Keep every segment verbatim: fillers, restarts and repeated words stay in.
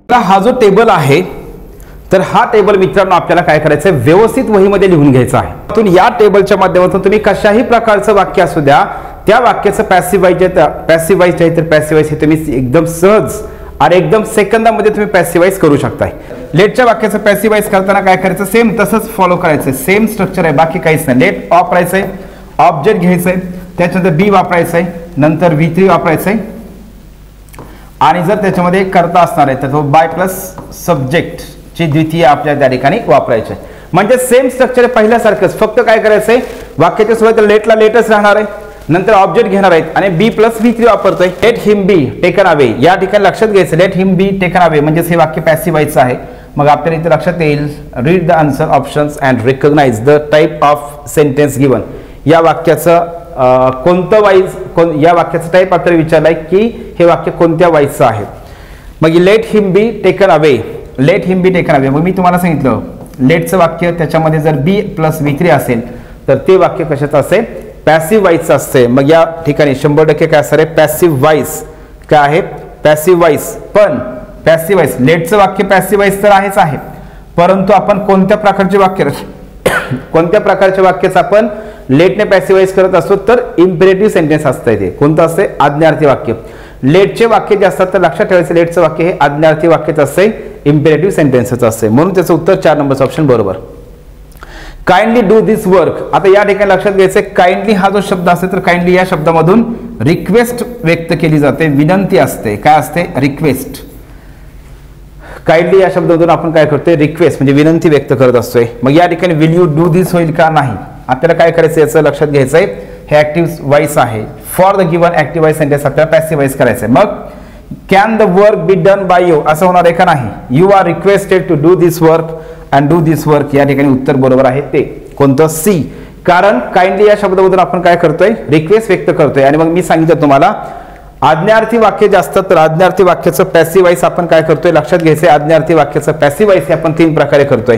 हा जो टेबल आहे तर हा टेबल मित्रांनो आपल्याला काय करायचं आहे, व्यवस्थित वहीमध्ये लिहून घ्यायचा आहे. या टेबलच्या माध्यमातून तुम्ही कशाही प्रकारचं वाक्य असू द्या, त्या वाक्याचं पॅसिव्ह व्हायचे पॅसिव्ह व्हायचे आहे तर पॅसिव्ह व्हायचे हे तुम्ही एकदम सहज आणि एकदम सेकंदामध्ये तुम्ही पॅसिव्हाइज करू शकताय. लेटच्या वाक्याचं पॅसिव्हाइज करताना काय करायचं, सेम तसंच फॉलो करायचं, सेम स्ट्रक्चर आहे, बाकी काहीच नाही. लेट वापरायचंय, ऑब्जेक्ट घ्यायचंय, त्याच्यानंतर बी वापरायचंय, नंतर व्ही थ्री वापरायचंय आणि जर त्याच्यामध्ये करता असणार आहे तर तो बाय प्लस सब्जेक्ट ची द्वितीय आपल्या त्या ठिकाणी वापरायचे. म्हणजे सेम स्ट्रक्चर पहिल्यासारखंच, फक्त काय करायचंय, वाक्याच्या सुरुवातीला लेटला लेटच राहणार आहे, नंतर ऑब्जेक्ट घेणार आहेत आणि बी प्लस व्ही थ्री वापरतोय. Let him be taken away, या ठिकाणी लक्षात घ्यायचं let him be taken away म्हणजे हे वाक्य पॅसिव्ह व्हायचं आहे. मग आपल्याला इथे लक्षात येईल read the answer options and recognise the type of sentence given. या वाक्याचं कोणतं वाईज कोण या वाक्याचं टाईप आपल्याला विचारलंय की हे वाक्य कोणत्या वाईजचं आहे. मग let him be taken away, let him be taken away. मग मी तुम्हाला सांगितलं लेटचं वाक्य त्याच्यामध्ये जर बी प्लस व्ही थ्री असेल तर ते वाक्य कशाचं असेल, पॅसिव्ह वाईजचं असते. मग या ठिकाणी शंभर टक्के काय असणार आहे, पॅसिव्ह वाईज काय आहे, पॅसिव्ह वाईज. पण पॅसिव्ह वाईज लेटचं वाक्य पॅसिव्ह वाईज तर आहेच आहे, परंतु आपण कोणत्या प्रकारचे वाक्य कोणत्या प्रकारच्या वाक्याचं आपण लेटने पॅसिव्हाइज करत असतो तर इम्पेरेटिव्ह सेंटेन्स असतं. ते कोणतं असते, आज्ञार्थी वाक्य. लेटचे वाक्य जे असतात तर लक्षात ठेवायचं लेटचं वाक्य हे आज्ञार्थी वाक्यच असते, इम्पेरेटिव्ह सेंटेन्सच असते. म्हणून त्याचं उत्तर चार नंबरचं ऑप्शन बरोबर. Kindly do this work. आता या ठिकाणी लक्षात घ्यायचं काइंडली हा जो शब्द असते तर काइंडली या शब्दामधून रिक्वेस्ट व्यक्त केली जाते, विनंती असते. काय असते, रिक्वेस्ट. काइंडली या शब्दामधून आपण काय करतोय, रिक्वेस्ट म्हणजे विनंती व्यक्त करत असतोय. मग या ठिकाणी विल यू डू दिस होईल का, नाही. आपल्याला काय करायचं याचं लक्षात घ्यायचंय, हे ऍक्टिव्ह वाईस आहे. For the given active voice sentence आपल्याला पॅसिव्ह वाईस करायचंय. मग can the work be done by you असं होणार आहे का, नाही. You are requested to do this work and do this work. या ठिकाणी उत्तर बरोबर आहे ते कोणतं, सी. कारण काइंडली या शब्दामधून आपण काय करतोय, रिक्वेस्ट व्यक्त करतोय. आणि मग मी सांगितलं तुम्हाला आज्ञार्थी वाक्य जे असतात तर आज्ञार्थी वाक्याचं पॅसिव्ह वाईस आपण काय करतोय, लक्षात घ्यायचंय आज्ञार्थी वाक्याचं पॅसिव्ह वाईस हे आपण तीन प्रकारे करतोय.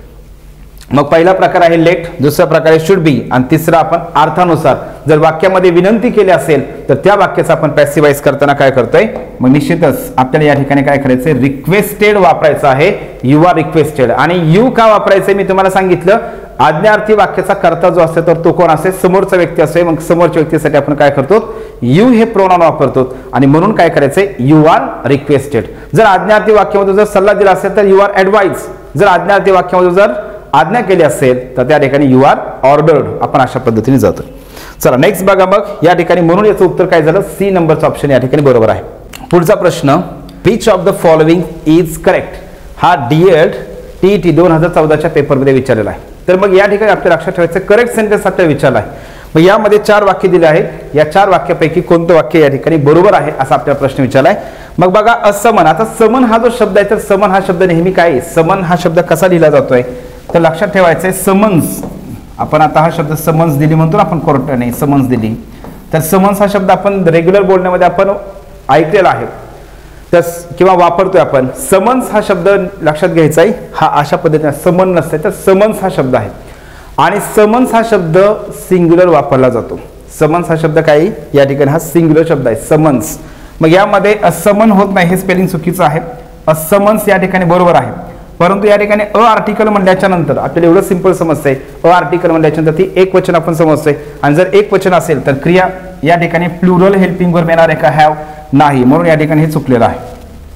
मग पहिला प्रकार आहे लेट, दुसरा प्रकार आहे शुड बी आणि तिसरा आपण अर्थानुसार. जर वाक्यामध्ये विनंती केली असेल तर त्या वाक्याचं आपण पॅसिव्हाइज करताना काय करतोय, मग निश्चितच आपल्याला या ठिकाणी काय करायचंय, रिक्वेस्टेड वापरायचं आहे. You are requested. आणि यू का वापरायचंय मी तुम्हाला सांगितलं, आज्ञार्थी वाक्याचा कर्ता जो असतो तर तो कोण असेल, समोरचा व्यक्ती असतो. मग समोरच्या व्यक्तीसाठी आपण काय करतो, यू हे प्रोनाउन वापरतो आणि म्हणून काय करायचंय, यू आर रिक्वेस्टेड. जर आज्ञार्थी वाक्यामध्ये जर सल्ला दिला असेल तर यू आर ऍडवाइज. जर आज्ञार्थी वाक्यामध्ये जर आज्ञा केली असेल तर त्या ठिकाणी यू आर ऑर्डर्ड. आपण अशा पद्धतीने जातो. चला नेक्स्ट बघा. मग या ठिकाणी म्हणून याचं उत्तर काय झालं, सी नंबरचं ऑप्शन या ठिकाणी बरोबर आहे. पुढचा प्रश्न, which of the following is correct. हा डीएड टीईटी दोन हजार चौदाच्या पेपरमध्ये विचारलेला आहे. तर मग या ठिकाणी आपल्या लक्षात ठेवायचं करेक्ट सेंटेन्स आपल्याला विचारला आहे. मग यामध्ये चार वाक्य दिले आहेत, या चार वाक्यापैकी कोणतं वाक्य या ठिकाणी बरोबर आहे असा आपल्याला प्रश्न विचारलाय. मग बघा असमन. आता समन हा जो शब्द आहे तर समन हा शब्द नेहमी काय, समन हा शब्द कसा लिहिला जातोय तर लक्षात ठेवायचंय समन्स. आपण आता हा शब्द समन्स दिली म्हणतो ना आपण कोर्टाने समन्स दिली, तर समन्स हा शब्द आपण रेग्युलर बोलण्यामध्ये आपण ऐकलेला आहे तर किंवा वापरतोय आपण. समन्स हा शब्द लक्षात घ्यायचा आहे, हा अशा पद्धतीने समन नसते तर समन्स हा शब्द आहे. आणि समन्स हा शब्द सिंग्युलर वापरला जातो. समन्स हा शब्द काय या ठिकाणी हा सिंग्युलर शब्द आहे, समन्स. मग यामध्ये असमन होत नाही, हे स्पेलिंग चुकीचं आहे. असमन्स या ठिकाणी बरोबर आहे, परंतु या ठिकाणी अ आर्टिकल म्हणल्याच्या नंतर आपल्याला एवढं सिंपल समजतंय, अ आर्टिकल म्हणल्याच्या नंतर ती एक वचन आपण समजतोय. आणि जर एक वचन असेल तर क्रिया या ठिकाणी प्लुरल हेल्पिंग वर्ब येणार आहे का, हॅव, नाही. म्हणून या ठिकाणी हे चुकलेलं आहे.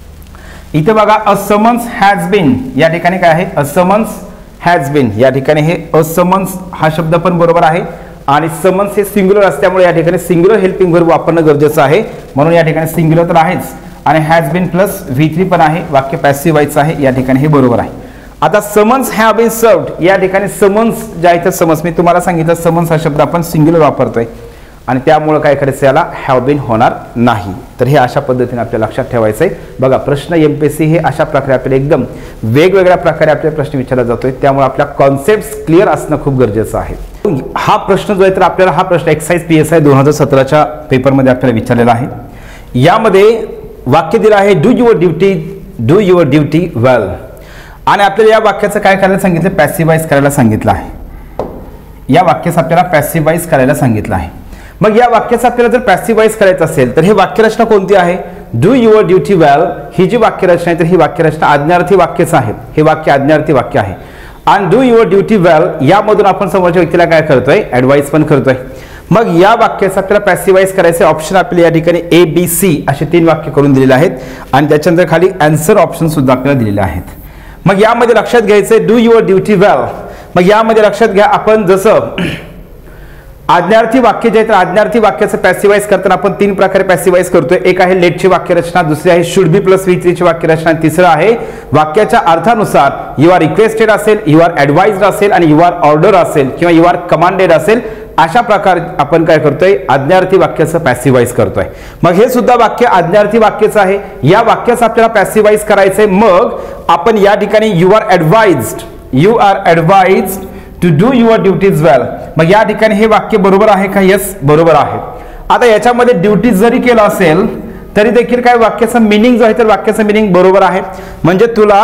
इथे बघा अ समन्स हॅज बीन, या ठिकाणी काय आहे, अ समन्स हॅज बीन. या ठिकाणी हे अ समन्स हा शब्द पण बरोबर आहे आणि समन्स हे सिंग्युलर असल्यामुळे या ठिकाणी सिंग्युलर हेल्पिंग वर्ब वापरणं गरजेचं आहे. म्हणून या ठिकाणी सिंग्युलर तर आहेच आणि has been plus V three पण आहे, वाक्य पॅसिव्ह व्हायचं आहे. या ठिकाणी हे बरोबर आहे. आता समन्स हॅव बीन सर्व्ड, या ठिकाणी समन्स जे आहे तर समन्स मी तुम्हाला सांगितलं समन्स हा शब्द आपण सिंग्युलर वापरतोय आणि त्यामुळे काय करायचं याला हॅव बीन होणार नाही. तर हे अशा पद्धतीने आपल्याला लक्षात ठेवायचं आहे. बघा प्रश्न एमपीएससी हे अशा प्रकारे आपल्याला एकदम वेगवेगळ्या प्रकारे आपल्याला प्रश्न विचारला जातोय, त्यामुळे आपल्या कॉन्सेप्ट क्लिअर असणं खूप गरजेचं आहे. हा प्रश्न जो आहे तर आपल्याला हा प्रश्न एक्साइज पी एस आय दोन हजार सतराच्या पेपरमध्ये आपल्याला विचारलेला आहे. यामध्ये वाक्य दिलं आहे do your duty do your duty well आणि आपल्याला या वाक्याचं काय करायला सांगितलं, पॅसिव्हाइज करायला सांगितलं आहे. या वाक्याचं आपल्याला पॅसिव्हाइज करायला सांगितलं आहे. मग या वाक्याचं आपल्याला जर पॅसिव्हाइज करायचं असेल तर हे वाक्यरचना कोणती आहे डू युअर ड्युटी वेल ही जी वाक्यरचना आहे तर ही वाक्यरचना आज्ञार्थी वाक्यच आहे, हे वाक्य आज्ञार्थी वाक्य आहे. आणि डू युअर ड्युटी वेल यामधून आपण समोरच्या व्यक्तीला काय करतोय, ऍडवाइस पण करतोय. मग या वाक्याचा आपल्याला पॅसिवाइज करायचे ऑप्शन आपल्याला या ठिकाणी ए बी सी असे तीन वाक्य करून दिलेले आहेत आणि त्याच्यानंतर खाली आन्सर ऑप्शन सुद्धा आपल्याला दिलेले आहेत. मग यामध्ये लक्षात घ्यायचे डू युअर ड्युटी वेल. मग यामध्ये लक्षात घ्या आपण जसं आज्ञार्थी वाक्य जे आहे तर आज्ञार्थी वाक्याचं पॅसिवाइज करताना आपण तीन प्रकारे पॅसिवाइज करतोय. एक आहे लेटची वाक्यरचना, दुसरी आहे शुड बी प्लस व्ही थ्रीची वाक्यरचना, तिसरं आहे वाक्याच्या अर्थानुसार यू आर रिक्वेस्टेड असेल, यू आर ऍडवाइज्ड असेल आणि यू आर ऑर्डर असेल किंवा यू आर कमांडेड असेल. अशा प्रकारे आपण काय करतोय, आज्ञार्थी वाक्याचं पॅसिवाइज करतोय. मग हे सुद्धा वाक्य आज्ञार्थी वाक्यच आहे. या वाक्याचं आपल्याला पॅसिवाइज करायचंय. मग आपण या ठिकाणी you are advised, you are advised to do your duties well. मग या ठिकाणी हे वाक्य बरोबर आहे का? यस, बरोबर आहे. आता याच्यामध्ये ड्युटी जरी केलं असेल तरी देखील काय वाक्याचा मिनिंग जो आहे तर वाक्याचा मिनिंग बरोबर आहे. म्हणजे तुला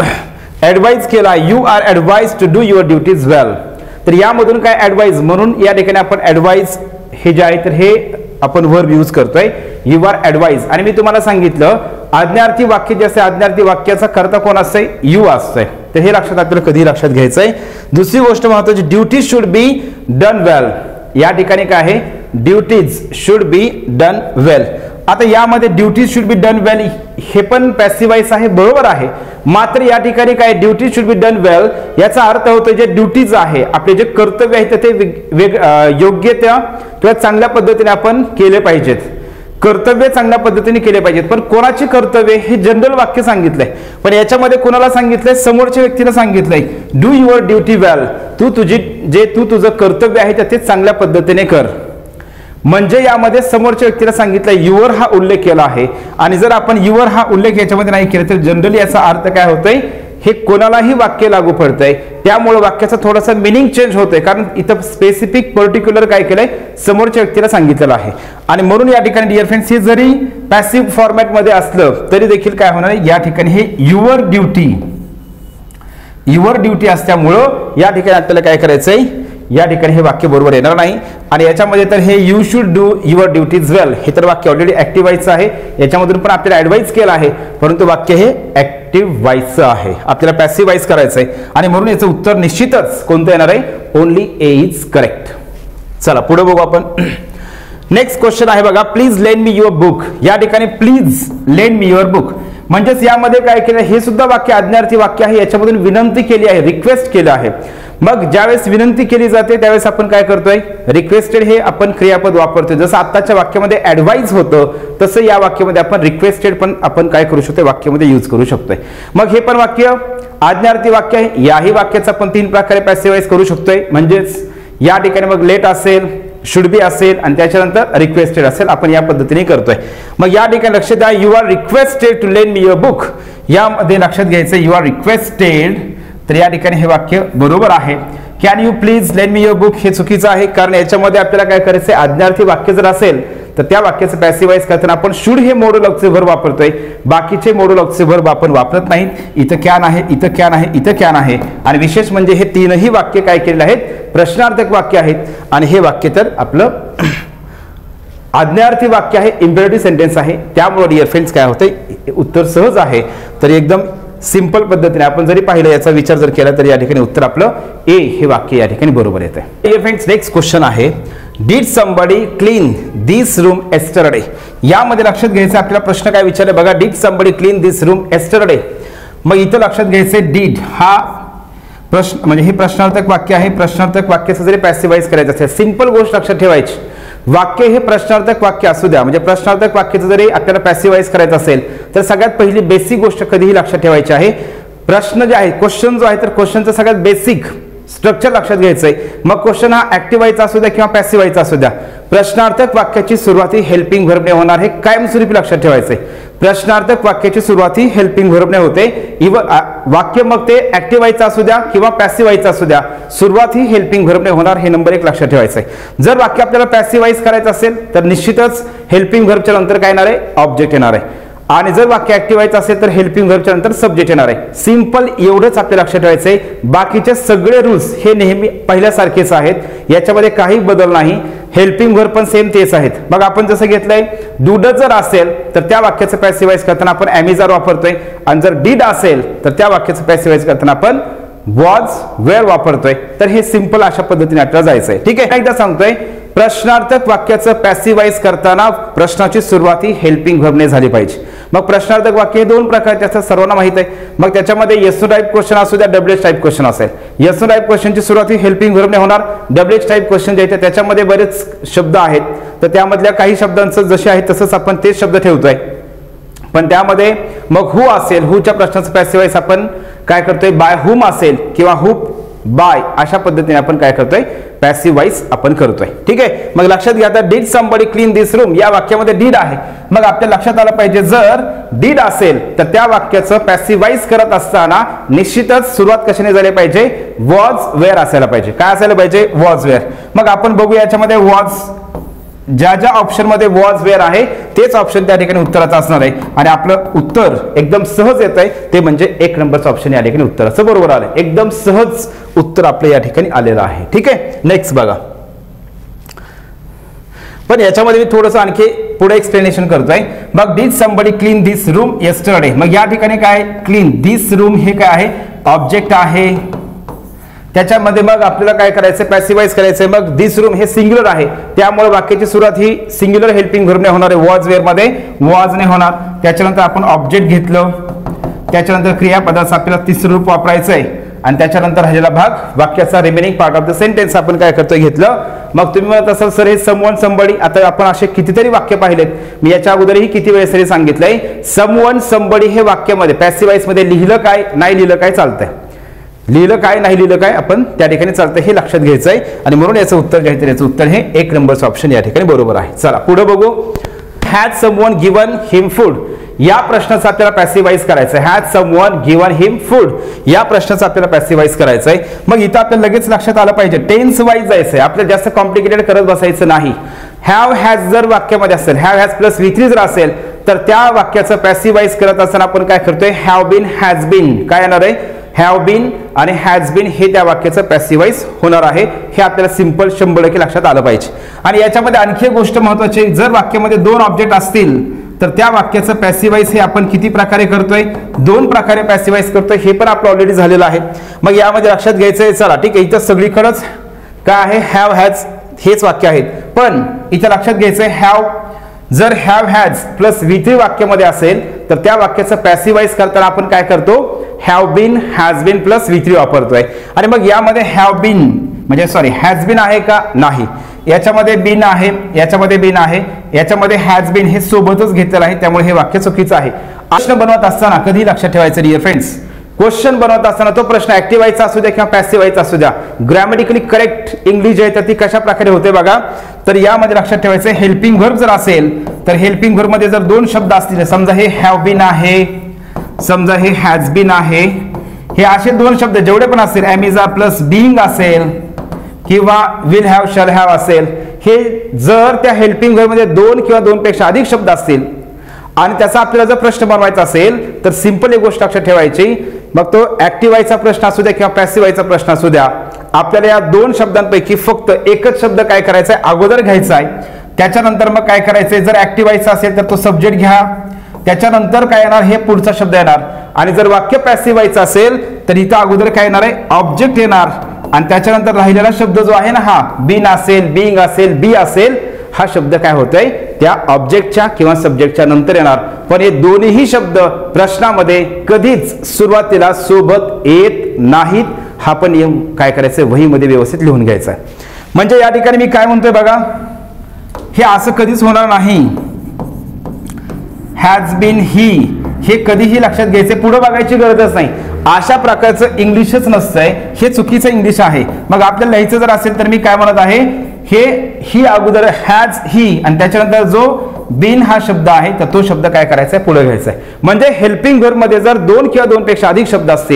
ऍडवाइज केला, you are advise to do your duties well. तर यामधून काय ऍडवाइज, म्हणून या ठिकाणी आपण ऍडवाइज हे जे आहे तर हे आपण वर्ब यूज करतोय, यू आर ऍडवाइज. आणि मी तुम्हाला सांगितलं आज्ञार्थी वाक्य जे असते आज्ञार्थी वाक्याचा कर्ता कोण असतंय, यू असतंय. तर हे लक्षात आपल्याला कधी लक्षात घ्यायचंय. दुसरी गोष्ट महत्वाची, duty should be done well. या ठिकाणी काय आहे, duties should be done well. आता यामध्ये duties should be done well हे पण पॅसिवाइज आहे, बरोबर आहे. मात्र या ठिकाणी काय duty should be done well याचा अर्थ होतो जे ड्युटीज आहे आपले जे कर्तव्य आहेत ते वेग योग्य त्या किंवा चांगल्या पद्धतीने आपण केले पाहिजेत. कर्तव्य चांगल्या पद्धतीने केले पाहिजेत. पण कोणाची कर्तव्य हे जनरल वाक्य सांगितलंय, पण याच्यामध्ये कोणाला सांगितलंय, समोरच्या व्यक्तीला सांगितलंय डू युअर ड्युटी वेल. तू तुझी जे तू तुझं कर्तव्य आहे ते चांगल्या पद्धतीने कर. म्हणजे यामध्ये समोरच्या व्यक्तीला सांगितलं युअर हा उल्लेख केला आहे. आणि जर आपण युअर हा उल्लेख याच्यामध्ये नाही केला तर जनरली याचा अर्थ काय होतोय, हे कोणालाही वाक्य लागू पडतंय. त्यामुळे वाक्याचा थोडासा मिनिंग चेंज होतोय, कारण इथं स्पेसिफिक पर्टिक्युलर काय केलंय, समोरच्या व्यक्तीला सांगितलेलं आहे. आणि म्हणून या ठिकाणी डिअर फ्रेंड्स हे जरी पॅसिव्ह फॉर्मॅट मध्ये असलं तरी देखील काय होणार आहे, या ठिकाणी हे युअर ड्युटी युअर ड्युटी असल्यामुळं या ठिकाणी आपल्याला काय करायचंय, या ठिकाणी हे वाक्य बरोबर येणार नाही. आणि याच्यामध्ये तर हे you should do your duties well हे तर वाक्य ऑलरेडी ऍक्टिव्ह व्हायचं आहे. याच्यामधून पण आपल्याला ऍडवाइज केलं आहे, परंतु वाक्य हे ऍक्टिव्ह व्हायचं आहे, आपल्याला पॅसिवाइज करायचंय. आणि म्हणून याचं उत्तर निश्चितच कोणतं येणार आहे, ओनली ए इज करेक्ट. चला पुढे बघू आपण. नेक्स्ट क्वेश्चन आहे बघा, please lend me your book. या ठिकाणी please lend me your book म्हणजेच यामध्ये काय केलं, हे सुद्धा वाक्य आज्ञार्थी वाक्य आहे. याच्यामधून विनंती केली आहे, रिक्वेस्ट केलं आहे. मग ज्यावेळेस विनंती केली जाते त्यावेळेस आपण काय करतोय, रिक्वेस्टेड हे आपण क्रियापद वापरतोय. जसं आताच्या वाक्यामध्ये ऍडवाइज होतं तसं या वाक्यामध्ये आपण रिक्वेस्टेड पण आपण काय करू शकतो, वाक्यामध्ये यूज करू शकतोय. मग हे पण वाक्य आज्ञार्थी वाक्य आहे. याही वाक्याचा आपण तीन प्रकारे पॅसिवाइज करू शकतोय. म्हणजेच या ठिकाणी मग लेट असेल, शुड बी असेल आणि त्याच्यानंतर रिक्वेस्टेड असेल, आपण या पद्धतीने करतोय. मग या ठिकाणी लक्षात द्या, you are requested to lend me your book. यामध्ये लक्षात घ्यायचं यू आर रिक्वेस्टेड, तर या ठिकाणी हे वाक्य बरोबर आहे. Can you please lend me your book हे चुकीचं आहे, कारण याच्यामध्ये आपल्याला काय करायचंय, आज्ञार्थी वाक्य जर असेल तर त्या वाक्याचं पॅसिवाइज करताना आपण शुड हे मोडल ऑफचे व्हर्ब वापरतोय. बाकीचे मोडल ऑफचे व्हर्ब आपण वापरत नाहीत. इथं कॅन आहे, इथं कॅन आहे, इथं कॅन आहे. आणि विशेष म्हणजे हे तीनही वाक्य काय केलेले आहेत, प्रश्नार्थक वाक्य आहेत. आणि हे वाक्य तर आपलं आज्ञार्थी वाक्य आहे, इम्पेरेटिव्ह सेंटेन्स आहे. त्यामुळे डिअर फ्रेंड्स काय होतंय, उत्तर सहज आहे. तर एकदम सिंपल पद्धतीने आपण जरी पाहिलं, याचा विचार जर केला तर या ठिकाणी उत्तर आपलं ए हे वाक्य या ठिकाणी बरोबर येतं. डिअर फ्रेंड्स नेक्स्ट क्वेश्चन आहे, did somebody clean this room yesterday. यामध्ये लक्षात घ्यायचं आपल्याला प्रश्न काय विचारले बघा, did somebody clean this room yesterday. मग इथं लक्षात घ्यायचं डीड हा प्रश्न म्हणजे हे प्रश्नार्थक वाक्य आहे. प्रश्नार्थक वाक्याचं जरी पॅसिवाइज करायचं असेल, सिंपल गोष्ट लक्षात ठेवायची, वाक्य हे प्रश्नार्थक वाक्य असू द्या, म्हणजे प्रश्नार्थक वाक्याचं जरी आपल्याला पॅसिवाइज करायचं असेल तर सगळ्यात पहिली बेसिक गोष्ट कधीही लक्षात ठेवायची आहे, प्रश्न जे आहे, क्वेश्चन जो आहे तर क्वेश्चनचं सगळ्यात बेसिक स्ट्रक्चर लक्षात घ्यायचंय. मग क्वेश्चन हा ऍक्टिव्ह व्हायचा असू द्या किंवा पॅसिव्ह व्हायचा असू द्या, प्रश्नार्थक वाक्याची सुरुवात ही हेल्पिंग व्हर्बने होणार, हे कायमस्वरूपी लक्षात ठेवायचंय. प्रश्नार्थक वाक्याची सुरुवात ही हेल्पिंग व्हर्बने होते. इव्हन वाक्य मग ते ऍक्टिव्ह व्हायचं असू द्या किंवा पॅसिव्ह व्हायचं असू द्या, सुरुवात ही हेल्पिंग व्हर्बने होणार, हे नंबर एक लक्षात ठेवायचंय. जर वाक्य आपल्याला पॅसिव्हाइज करायचं असेल तर निश्चितच हेल्पिंग व्हर्बच्या नंतर काय येणार आहे, ऑब्जेक्ट येणार आहे. आणि जर वाक्य ऍक्टिव्ह व्हायचं असेल तर हेल्पिंग व्हर्बच्या नंतर सब्जेक्ट येणार आहे. सिंपल एवढंच आपल्याला लक्षात ठेवायचंय. बाकीचे सगळे रूल्स हे नेहमी पहिल्यासारखेच आहेत, याच्यामध्ये काही बदल नाही. हेल्पिंग व्हर्ब पण सेम तेच आहेत. मग आपण जसं घेतलंय डूड जर असेल तर त्या वाक्याचं पॅसिव्हाइज करताना आपण ॲमिजार वापरतोय, आणि जर डीड असेल तर त्या वाक्याचं पॅसिव्हाइज करताना आपण वॉज वेअर वापरतोय. तर हे सिंपल अशा पद्धतीने आपल्याला जायचंय. ठीक आहे, एकदा सांगतोय प्रश्नार्थक वाक्याचं पॅसिव्हाइज करताना प्रश्नाची सुरुवात ही हेल्पिंग व्हर्बने झाली पाहिजे. मग प्रश्नार्थक वाक्य हे दोन प्रकारचे असतात, सर्वांना माहित आहे. मग त्याच्यामध्ये येस नो टाईप क्वेश्चन असू द्या, डब्ल्यूएच टाईप क्वेश्चन असेल. येस नो टाईप क्वेश्चनची सुरुवात ही हेल्पिंग व्हर्बने होणार. डब्ल्यूएच टाईप क्वेश्चन जे आहे त्याच्यामध्ये बरेच शब्द आहेत, तर त्यामधल्या काही शब्दांचं जसे आहे तसंच आपण तेच शब्द ठेवतोय. पण त्यामध्ये मग हू असेल, हूच्या प्रश्नाचं पॅसिव्हाइज आपण काय करतोय, बाय हुम असेल किंवा हू बाय, अशा पद्धतीने आपण काय करतोय, पॅसिव्हाइज आपण करतोय. ठीक आहे, मग लक्षात घ्या आता did somebody clean this room या वाक्यामध्ये डीड आहे. मग आपल्या लक्षात आलं पाहिजे जर डीड असेल तर त्या वाक्याचं पॅसिव्हाइज करत असताना निश्चितच सुरुवात कशाने झाली पाहिजे, वॉज वेअर असायला पाहिजे. काय असायला पाहिजे, वॉज वेअर. मग आपण बघू याच्यामध्ये वॉज, ज्या ज्या ऑप्शन मध्ये वॉज वेअर आहे तेच ऑप्शन त्या ठिकाणी उत्तराचं असणार आहे. आणि आपलं उत्तर एकदम सहज येत आहे, ते म्हणजे एक नंबरचं ऑप्शन या ठिकाणी उत्तराचं बरोबर आलंय. एकदम सहज उत्तर आपलं या ठिकाणी आलेलं आहे. ठीक आहे, नेक्स्ट बघा. पण याच्यामध्ये मी थोडंसं आणखी पुढे एक्सप्लेनेशन करतोय. मग did somebody clean this room yesterday. मग या ठिकाणी काय, क्लीन दिस रूम हे काय आहे, ऑब्जेक्ट आहे. त्याच्यामध्ये मग आपल्याला काय करायचं, पॅसिव्हाइज करायचंय. मग दिस रूम हे सिंग्युलर आहे, त्यामुळे वाक्याची सुरुवात ही सिंग्युलर हेल्पिंग व्हर्बने होणार आहे, वॉज वेअर मध्ये वॉजने होणार. त्याच्यानंतर आपण ऑब्जेक्ट घेतलं, त्याच्यानंतर क्रियापदाचं आपल्याला तिसरं रूप वापरायचंय, आणि त्याच्यानंतर राहिलेला भाग वाक्याचा remaining part of the sentence आपण काय करतोय, घेतलं. मग तुम्ही म्हणत असाल सर हे समवन समबडी, आता आपण असे कितीतरी वाक्य पाहिलेत, मी याच्या अगोदरही किती वेळेस तरी सांगितलंय. समवन समबडी हे वाक्यामध्ये पॅसिव्हाइज मध्ये लिहिलं काय, नाही लिहिलं काय चालतंय, लिहिलं काय नाही लिहिलं काय आपण त्या ठिकाणी चालतं, हे लक्षात घ्यायचंय. आणि म्हणून याचं उत्तर जे आहे याचं उत्तर हे एक नंबरचं ऑप्शन या ठिकाणी बरोबर आहे. चला पुढे बघू. Has someone given him food या प्रश्नाचं आपल्याला पॅसिव्हाइज करायचं आहे. Has someone given him food या प्रश्नाचं आपल्याला पॅसिव्हाइज करायचं आहे. मग इथं आपल्याला लगेच लक्षात आलं पाहिजे टेन्स वाईज जायचंय, आपल्याला जास्त कॉम्प्लिकेटेड करत बसायचं नाही. हॅव हॅज जर वाक्यामध्ये असेल, have has plus V three जर असेल तर त्या वाक्याचं पॅसिव्हाइज करत असताना आपण काय करतोय, हॅव बीन हॅज बीन काय येणार आहे, हॅव बीन आणि हॅज बीन हे त्या वाक्याचं पॅसिव्हाइज होणार आहे. हे आपल्याला सिंपल शंभर टक्के लक्षात आलं पाहिजे. आणि याच्यामध्ये आणखी एक गोष्ट महत्वाची, जर वाक्यामध्ये दोन ऑब्जेक्ट असतील तर त्या वाक्याचं पॅसिव्हाइज हे आपण किती प्रकारे करतोय, दोन प्रकारे पॅसिव्हाइज करतोय. हे पण आपलं ऑलरेडी झालेलं आहे. मग यामध्ये लक्षात घ्यायचंय. चला ठीक आहे, इथं सगळीकडेच काय आहे, हॅव हॅज हेच वाक्य आहेत. पण इथं लक्षात घ्यायचंय हॅव जर have has plus V three वाक्यामध्ये असेल तर त्या वाक्याचं पॅसिव्हाइज करताना आपण काय करतो, have been has been plus V three वापरतोय. आणि मग यामध्ये हॅव बीन म्हणजे सॉरी हॅज बीन आहे का, नाही. याच्यामध्ये बीन आहे, याच्यामध्ये बीन आहे, याच्यामध्ये हॅज बीन हे सोबतच घेतलेलं आहे, त्यामुळे हे वाक्य चुकीचं आहे. प्रश्न बनवत असताना कधी लक्षात ठेवायचं डिअर फ्रेंड्स, क्वेश्चन बनवत असताना तो प्रश्न ऍक्टिव्ह व्हायचा असू द्या किंवा पॅसिव्ह व्हायचा असू द्या, ग्रॅमॅटिकली करेक्ट इंग्लिश जी आहे तर ती कशा प्रकारे होते बघा. तर यामध्ये लक्षात ठेवायचं हेल्पिंग व्हर्ब जर असेल तर हेल्पिंग व्हर्ब मध्ये जर दोन शब्द असतील, समजा हे हॅव बीन आहे, समजा हे हॅज बीन आहे, हे असे दोन शब्द जेवढे पण असतील, am is are plus being असेल किंवा विल हॅव शॅल हॅव असेल, हे जर त्या हेल्पिंग व्हर्ब मध्ये दोन किंवा दोन पेक्षा अधिक शब्द असतील आणि त्याचा आपल्याला जर प्रश्न बनवायचा असेल तर सिंपल एक गोष्ट लक्षात ठेवायची, मग तो ऍक्टिव्ह व्हायचा प्रश्न असू द्या किंवा पॅसिव्ह व्हायचा प्रश्न असू द्या, आपल्याला या दोन शब्दांपैकी फक्त एकच शब्द काय करायचा आहे, अगोदर घ्यायचा आहे. त्याच्यानंतर मग काय करायचंय, जर ऍक्टिव्ह व्हायचा असेल तर तो सब्जेक्ट घ्या, त्याच्यानंतर काय येणार, हे पुढचा शब्द येणार. आणि जर वाक्य पॅसिव्ह व्हायचं असेल तर इथं अगोदर काय येणार आहे, ऑब्जेक्ट येणार, आणि त्याच्यानंतर राहिलेला शब्द जो आहे ना, हा बीन असेल, बिंग असेल, बी असेल, हा शब्द काय होतोय त्या ऑब्जेक्टच्या किंवा सब्जेक्टच्या नंतर येणार. पण हे दोन्ही शब्द प्रश्नामध्ये कधीच सुरुवातीला सोबत येत नाहीत. हा पण नियम काय करायचं, वहीमध्ये व्यवस्थित लिहून घ्यायचा. म्हणजे या ठिकाणी मी काय म्हणतोय बघा, हे असं कधीच होणार नाही. हॅज बीन ही हे कधीही लक्षात घ्यायचे, पुढे बघायची गरजच नाही. अशा प्रकारचं इंग्लिशच नसतंय, हे चुकीचं इंग्लिश आहे. मग आपल्याला लिहायचं जर असेल तर मी काय म्हणत आहे, हे ही अगोदर हॅज ही आणि त्याच्यानंतर जो बीन हा शब्द आहे तर तो शब्द काय करायचा आहे, पुढे घ्यायचा आहे. म्हणजे हेल्पिंग व्हर्ब मध्ये जर दोन किंवा दोन पेक्षा अधिक शब्द असतील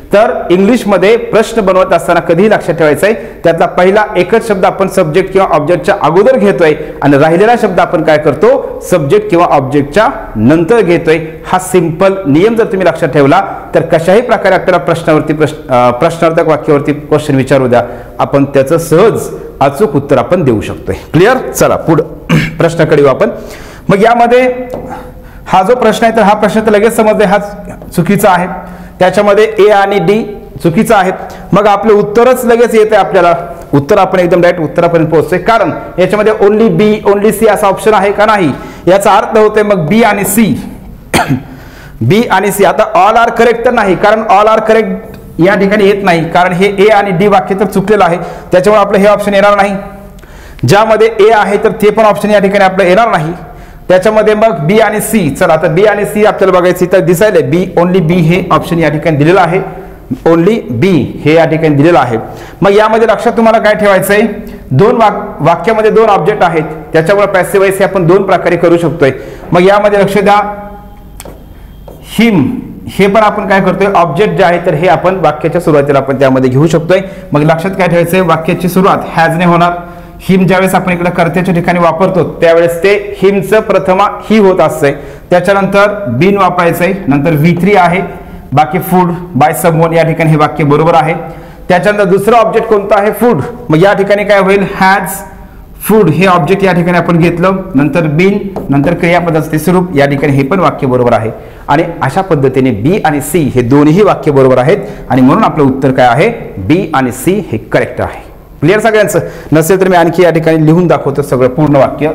तर इंग्लिशमध्ये प्रश्न बनवत असताना कधीही लक्षात ठेवायचं आहे, त्यातला पहिला एकच शब्द आपण सब्जेक्ट किंवा ऑब्जेक्टच्या अगोदर घेतोय आणि राहिलेला शब्द आपण काय करतो सब्जेक्ट किंवा ऑब्जेक्टच्या नंतर घेतोय. हा सिंपल नियम जर तुम्ही लक्षात ठेवला तर कशाही प्रकारे आपल्याला प्रश्नावरती प्रश्न प्रश्नार्थक वाक्यावरती क्वेश्चन विचारू द्या, आपण त्याचं सहज अचूक उत्तर आपण देऊ शकतोय. क्लिअर. चला पुढे प्रश्नाकडे येऊ आपण. मग यामध्ये हा जो प्रश्न आहे तर हा प्रश्न तर लगेच समजले हा चुकीचा आहे, त्याच्यामध्ये ए आणि डी चुकीचा आहे. मग आपले उत्तरच लगेच येते, आपल्याला उत्तर आपण एकदम डायरेक्ट उत्तरापर्यंत पोहोचतोय, कारण याच्यामध्ये ओनली बी ओनली सी असा ऑप्शन आहे का नाही याचा अर्थ होतोय मग बी आणि सी बी आणि सी. आता ऑल आर करेक्ट तर नाही, कारण ऑल आर करेक्ट या ठिकाणी येत नाही, कारण हे ए आणि डी वाक्य तर चुकलेलं आहे, त्याच्यामुळे आपलं हे ऑप्शन येणार नाही. ज्यामध्ये ए आहे तर ते पण ऑप्शन या ठिकाणी आपलं येणार नाही, त्याच्यामध्ये मग बी आणि सी. चला आता बी आणि सी आपल्याला बघायची तर दिसायला बी ओनली बी हे ऑप्शन या ठिकाणी दिलेलं आहे, ओनली बी हे या ठिकाणी दिलेलं आहे. मग यामध्ये लक्षात तुम्हाला काय ठेवायचंय, दोन वाक वाक्यामध्ये दोन ऑब्जेक्ट आहेत, त्याच्यामुळे पॅसिव्ह वॉइस हे आपण दोन प्रकारे करू शकतोय. मग यामध्ये लक्ष द्या, हिम हे पण आपण काय करतोय ऑब्जेक्ट जे आहे तर हे आपण वाक्याच्या सुरुवातीला आपण त्यामध्ये घेऊ शकतोय. मग लक्षात काय ठेवायचंय, वाक्याची सुरुवात हॅजने होणार. हिम ज्यावेळेस आपण इकडे कर्त्याच्या ठिकाणी वापरतो त्यावेळेस ते हिमचं प्रथमा ही होत असते, त्याच्यानंतर बीन वापरायचंय, नंतर व्ही थ्री आहे, बाकी फूड बाय समवन या ठिकाणी हे वाक्य बरोबर आहे. त्याच्यानंतर दुसरं ऑब्जेक्ट कोणतं आहे फूड, मग या ठिकाणी काय होईल हॅज फूड हे ऑब्जेक्ट या ठिकाणी आपण घेतलं, नंतर बीन, नंतर क्रियापदाचं तिसरं रूप या ठिकाणी हे पण वाक्य बरोबर आहे. आणि अशा पद्धतीने बी आणि सी हे दोन्ही वाक्य बरोबर आहेत आणि म्हणून आपलं उत्तर काय आहे बी आणि सी हे करेक्ट आहे. क्लिअर सगळ्यांचं. नसेल तर मी आणखी या ठिकाणी लिहून दाखवतो सगळं पूर्ण वाक्य.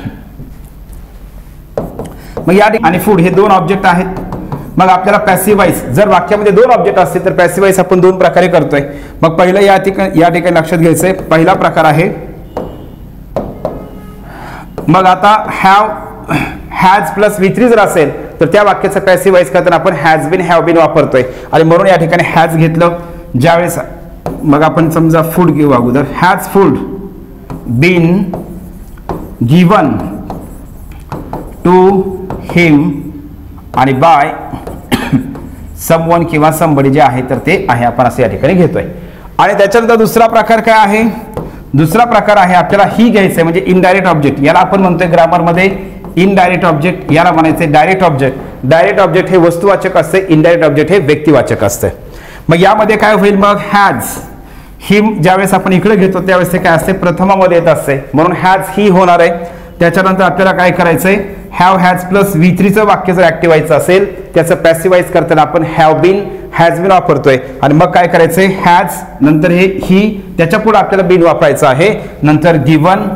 मग या ठिकाणी फूड हे दोन ऑब्जेक्ट आहेत. मग आपल्याला पॅसिव्ह वॉइस जर वाक्यामध्ये दोन ऑब्जेक्ट असतील तर पॅसिव्ह वॉइस आपण दोन प्रकारे करतोय. मग पहिलं या ठिकाणी या ठिकाणी लक्षात घ्यायचंय, पहिला प्रकार आहे मग आता have has plus V three जर असेल तर त्या वाक्याचं पॅसिव्ह वॉइस करताना आपण हॅज बीन हॅव बीन वापरतोय आणि म्हणून या ठिकाणी हॅज घेतलं. ज्यावेळेस मग आपण समजा फूड घेऊ अगोदर, has food been given to him आणि बाय समवन किंवा समबडी जे आहे तर ते आहे आपण असं या ठिकाणी घेतोय. आणि त्याच्यानंतर दुसरा प्रकार काय आहे, दुसरा प्रकार आहे आपल्याला ही घ्यायचं आहे म्हणजे इनडायरेक्ट ऑब्जेक्ट. याला आपण म्हणतोय ग्रामरमध्ये इनडायरेक्ट ऑब्जेक्ट, याला म्हणायचं डायरेक्ट ऑब्जेक्ट. डायरेक्ट ऑब्जेक्ट हे वस्तुवाचक असते, इनडायरेक्ट ऑब्जेक्ट हे व्यक्तिवाचक असते. मग यामध्ये काय होईल मग हॅज हिम ज्यावेळेस आपण इकडे घेतो त्यावेळेस ते काय असते प्रथमामध्ये येत असते, म्हणून हॅज ही होणार आहे. त्याच्यानंतर आपल्याला काय करायचंय, हॅव हॅज प्लस व्ही थ्रीचं वाक्य जर ऍक्टिव्ह व्हायचं असेल त्याचं पॅसिव्हाइज करताना आपण हॅव बीन हॅज बीन वापरतोय आणि मग काय करायचंय हॅज नंतर हे ही त्याच्या पुढे आपल्याला बीन वापरायचं आहे, नंतर गिवन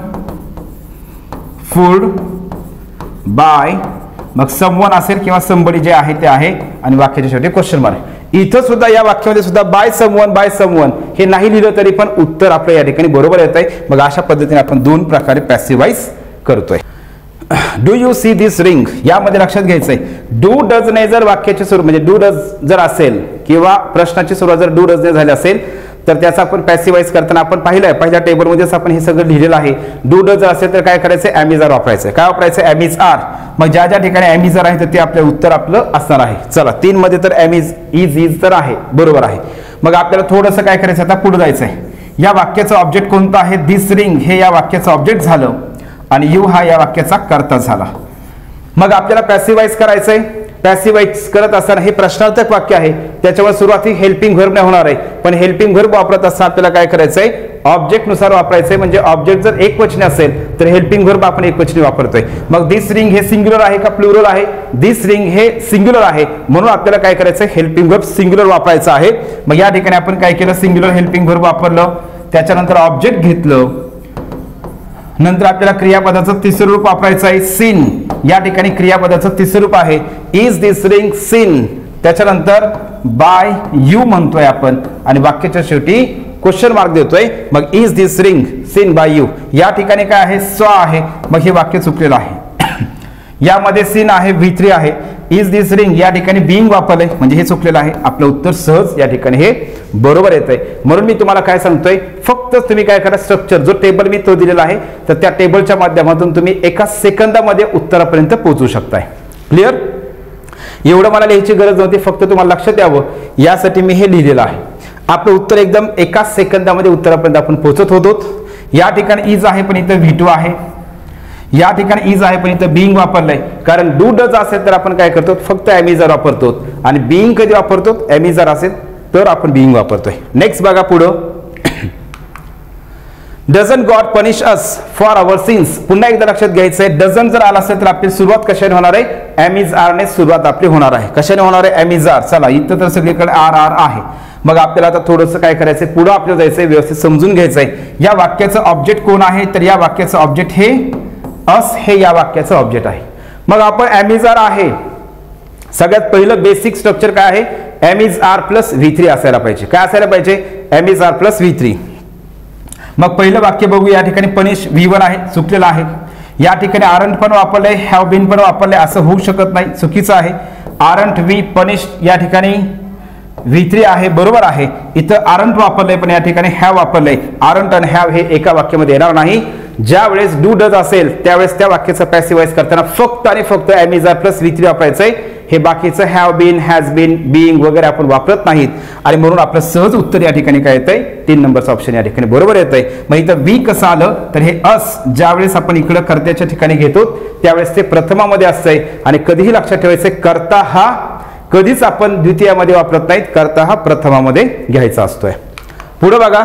फूड बाय मग समवन असेल किंवा समबडी जे आहे ते आहे आणि वाक्याच्या शेवटी क्वेश्चन मार्क. इथं सुद्धा या वाक्यामध्ये सुद्धा बाय समवन बाय समवन हे नाही लिहिलं तरी पण उत्तर आपल्या या ठिकाणी बरोबर येत आहे. मग अशा पद्धतीने आपण दोन प्रकारे पॅसिव्हाइज करतोय. Do you see this ring यामध्ये लक्षात घ्यायचंय, डू डज ने जर वाक्याची सुरू म्हणजे डू डज जर असेल किंवा प्रश्नाची सुरुवात जर डू डज ने झाली असेल तर त्याचा आपण पॅसिव्हाइज करताना आपण पाहिलंय पहिल्या टेबलमध्येच आपण हे सगळं लिहिलेलं आहे. डू डज असेल तर काय करायचं एम इज आर वापरायचं. काय वापरायचं एम इज आर. मग ज्या ज्या ठिकाणी एम इज आर आहे तर ते आपलं उत्तर आपलं असणार आहे. चला तीन मध्ये तर एम इज इज इज तर आहे बरोबर आहे. मग आपल्याला थोडंसं काय करायचं आता पुढे जायचं आहे. या वाक्याचं ऑब्जेक्ट कोणतं आहे, दिस रिंग हे या वाक्याचं ऑब्जेक्ट झालं आणि यू हा या वाक्याचा कर्ता झाला. मग आपल्याला पॅसिव्हाइज करायचंय. पॅसिव्हाइज करत असताना हे प्रश्नार्थक वाक्य आहे त्याच्यावर सुरुवाती हेल्पिंग व्हर्ब नाही होणार आहे, पण हेल्पिंग व्हर्ब वापरत असताना आपल्याला काय करायचंय ऑब्जेक्ट नुसार वापरायचंय. म्हणजे ऑब्जेक्ट जर एक वचनी असेल तर हेल्पिंग व्हर्ब आपण एक वचनी वापरतोय. मग दिस रिंग हे सिंग्युलर आहे का प्लुरल आहे, दिस रिंग हे सिंग्युलर आहे म्हणून आपल्याला काय करायचंय हेल्पिंग व्हर्ब सिंग्युलर वापरायचं आहे. मग या ठिकाणी आपण काय केलं सिंग्युलर हेल्पिंग व्हर्ब वापरलं, त्याच्यानंतर ऑब्जेक्ट घेतलं, नंतर आपल्याला क्रियापदाचं तिसरं रूप वापरायचं आहे सीन. या ठिकाणी क्रियापदाचं तिसरं रूप आहे इज दिस रिंग सीन. त्याच्यानंतर बाय यू म्हणतोय आपण आणि वाक्याच्या शेवटी क्वेश्चन मार्क देतोय. मग is this ring seen by you. या ठिकाणी काय आहे स्व आहे, मग हे वाक्य चुकलेलं आहे. यामध्ये सीन आहे व्ही थ्री आहे, इज दिस रिंग या ठिकाणी बिंग वापरलंय म्हणजे हे चुकलेलं आहे. आपलं उत्तर सहज या ठिकाणी हे बरोबर येत आहे. म्हणून मी तुम्हाला काय सांगतोय फक्त तुम्ही काय करा स्ट्रक्चर जो टेबल मी तो दिलेला आहे तर त्या टेबलच्या माध्यमातून तुम्ही एका सेकंदामध्ये उत्तरापर्यंत पोहोचू शकताय. क्लिअर. एवढं मला लिहायची गरज नव्हती, फक्त तुम्हाला लक्षात यावं यासाठी मी हे लिहिलेलं आहे. आपलं उत्तर एकदम एकाच सेकंदामध्ये उत्तरापर्यंत आपण पोहोचत होतो. या ठिकाणी इज आहे पण इथं व्ही टू आहे, या ठिकाणी इज आहे पण इथं बिंग वापरलंय. कारण डू डज असेल तर आपण काय करतो, फक्त एम इज आर वापरतो, आणि बिंग कधी वापरतो, एम इज आर असेल तर आपण बिंग वापरतोय. नेक्स्ट बघा पुढं, doesn't God punish us for our sins. पुन्हा एकदा लक्षात घ्यायचंय, डझंट जर आला असेल तर आपली सुरुवात कशाने होणार आहे, एम इज आर ने सुरुवात आपली होणार आहे. कशाने होणार आहे, एम इज आर. चला इथं तर सगळीकडे आर आर आहे. मग आपल्याला आता थोडंसं काय करायचंय, पुढे आपल्याला जायचंय, व्यवस्थित समजून घ्यायचंय. या वाक्याचं ऑब्जेक्ट कोण आहे, तर या वाक्याचं ऑब्जेक्ट हे अस हे या वाक्याचं ऑब्जेक्ट आहे. मग आपण एम इज आर आहे, सगळ्यात पहिलं बेसिक स्ट्रक्चर काय आहे, am is are plus V three असायला पाहिजे. काय असायला पाहिजे, am is are plus V three. मग पहिलं वाक्य बघू, या ठिकाणी पनिश व्ही वन आहे, चुकलेलं आहे. या ठिकाणी आरंट पण वापरलंय, हॅव बीन पण वापरलंय, असं होऊ शकत नाही, चुकीचं आहे. आरंट व्ही पनिश या ठिकाणी व्ही थ्री आहे, बरोबर आहे. इथं आरंट वापरलंय पण या ठिकाणी हॅव वापरलंय. आरंट आणि हॅव हे एका वाक्यामध्ये येणार नाही. ज्या वेळेस डू डज असेल त्यावेळेस त्या वाक्याचं पॅसिवाइज करताना फक्त आणि फक्त am is are plus V three वापरायचंय. हे बाकीचं have been, has been, being वगैरे आपण वापरत नाहीत, आणि म्हणून आपलं सहज उत्तर या ठिकाणी काय येतंय, तीन नंबरचं ऑप्शन या ठिकाणी बरोबर येतंय. मग इथं वी कसं आलं, तर हे अस ज्यावेळेस आपण इकडं कर्त्याच्या ठिकाणी घेतो त्यावेळेस ते प्रथमामध्ये असतंय. आणि कधीही लक्षात ठेवायचंय, कर्ता हा कधीच आपण द्वितीयामध्ये वापरत नाहीत, कर्ता हा प्रथमामध्ये घ्यायचा असतोय. पुढे बघा,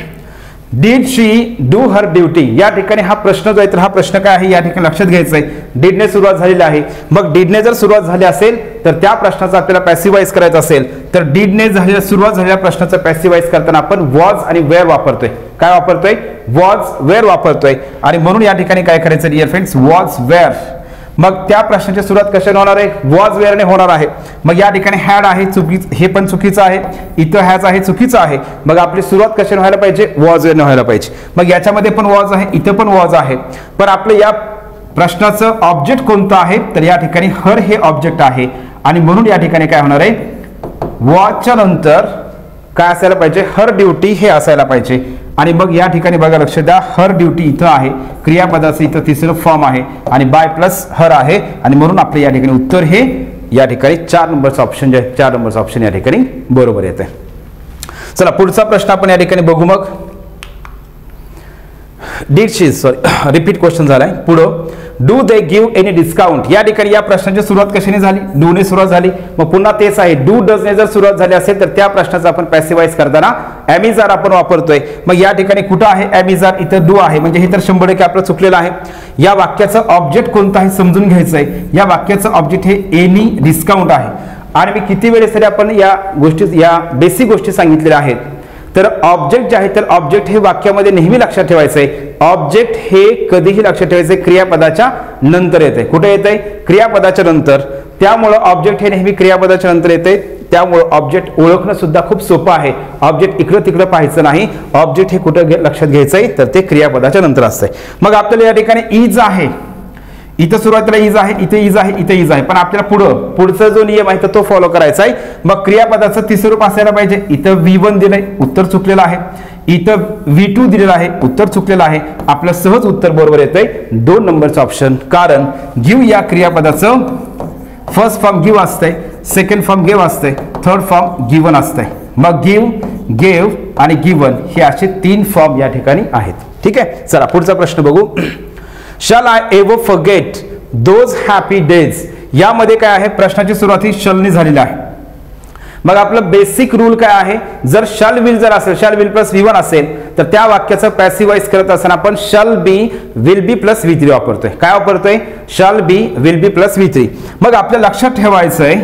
did she do her duty. या ठिकाणी हा प्रश्न जो आहे तर हा प्रश्न काय आहे या ठिकाणी लक्षात घ्यायचा आहे. डीडने सुरुवात झालेली आहे. मग डीडने जर सुरुवात झाली असेल तर त्या प्रश्नाचा आपल्याला पॅसिवाइज करायचं असेल तर डीडने झालेल्या सुरुवात झालेल्या प्रश्नाचं पॅसिवाइज करताना आपण वॉज आणि वेअर वापरतोय. काय वापरतोय, वॉज वेअर वापरतोय. आणि म्हणून या ठिकाणी काय करायचं डिअर फ्रेंड्स, वॉज वेअर. मग त्या प्रश्नाची सुरुवात कशाने होणार आहे, वॉज वेअरने होणार आहे. मग या ठिकाणी हॅड आहे, चुकी हे पण चुकीचं आहे. इथं हॅज आहे, चुकीचं आहे. मग आपली सुरुवात कशाने व्हायला पाहिजे, वॉज वेअरने व्हायला पाहिजे. मग याच्यामध्ये पण वॉज आहे, इथं पण वॉज आहे. पण आपलं या प्रश्नाचं ऑब्जेक्ट कोणतं आहे, तर या ठिकाणी हर हे ऑब्जेक्ट आहे. आणि म्हणून या ठिकाणी काय होणार आहे, वॉजच्या नंतर काय असायला पाहिजे, हर ड्युटी हे असायला पाहिजे. आणि मग या ठिकाणी बघा लक्ष द्या, हर ड्युटी इथं आहे, क्रियापदाचं इथं तिसरं फॉर्म आहे आणि बाय प्लस हर आहे. आणि म्हणून आपलं या ठिकाणी उत्तर हे या ठिकाणी चार नंबरचं ऑप्शन जे आहे, चार नंबरचं ऑप्शन या ठिकाणी बरोबर येते. चला पुढचा प्रश्न आपण या ठिकाणी बघू. मग did she sorry repeat question झालाय. पुढं, do they give any discount. या ठिकाणी या प्रश्नाची सुरुवात कशाने झाली, डू ने सुरुवात झाली. मग पुन्हा तेच आहे, डू डज ने जर सुरुवात झाली असेल तर त्या प्रश्नाचं आपण पॅसिवाइज करताना एम इज आर आपण वापरतोय. मग या ठिकाणी कुठं आहे एम इज आर, इथं डू आहे, म्हणजे हे तर शंभर टक्के आपलं चुकलेलं आहे. या वाक्याचं ऑब्जेक्ट कोणतं आहे समजून घ्यायचंय. या वाक्याचं ऑब्जेक्ट हे एनी डिस्काउंट आहे. आणि मी किती वेळेस तरी आपण या गोष्टी, या बेसिक गोष्टी सांगितलेल्या आहेत. तर ऑब्जेक्ट जे आहे तर ऑब्जेक्ट हे वाक्यामध्ये नेहमी लक्षात ठेवायचंय. ऑब्जेक्ट हे कधीही लक्षात ठेवायचंय क्रियापदाच्या नंतर येते. कुठे येते, क्रियापदाच्या नंतर. त्यामुळं ऑब्जेक्ट हे नेहमी क्रियापदाच्या नंतर येते. त्यामुळे ऑब्जेक्ट ओळखणं सुद्धा खूप सोपं आहे. ऑब्जेक्ट इकडं तिकडं पाहायचं नाही, ऑब्जेक्ट हे कुठं लक्षात घ्यायचंय तर ते क्रियापदाच्या नंतर असतंय. मग आपल्याला या ठिकाणी इज आहे, इथं सुरुवातीला इज आहे, इथे इज आहे, इथे इज आहे. पण आपल्याला पुढं पुढचा जो नियम आहे तो फॉलो करायचा आहे. मग क्रियापदाचं तिसरं रूप असायला पाहिजे. इथं व्ही वन दिलंय, उत्तर चुकलेलं आहे. इथं व्ही टू दिलेलं आहे, उत्तर चुकलेलं आहे. आपलं सहज उत्तर बरोबर येतंय दोन नंबरचं ऑप्शन. कारण गिव्ह या क्रियापदाचं फर्स्ट फॉर्म गिव्ह असतंय, सेकंड फॉर्म गिव्ह असतंय, थर्ड फॉर्म गिव्हन असतंय. मग गिव्ह, गेव आणि गिव्हन हे असे तीन फॉर्म या ठिकाणी आहेत. ठीक आहे, चला पुढचा प्रश्न बघू. Shall I ever forget those happy days. यामध्ये काय आहे, प्रश्नाची सुरुवात ही शलनी झालेली आहे. मग आपलं बेसिक रूल काय आहे, जर शल विल जर असेल, shall will plus V one असेल तर त्या वाक्याचं पॅसिवाइज करत असताना आपण shall be will be plus V three वापरतोय. काय वापरतोय, shall be will be plus V three. मग आपल्याला लक्षात ठेवायचंय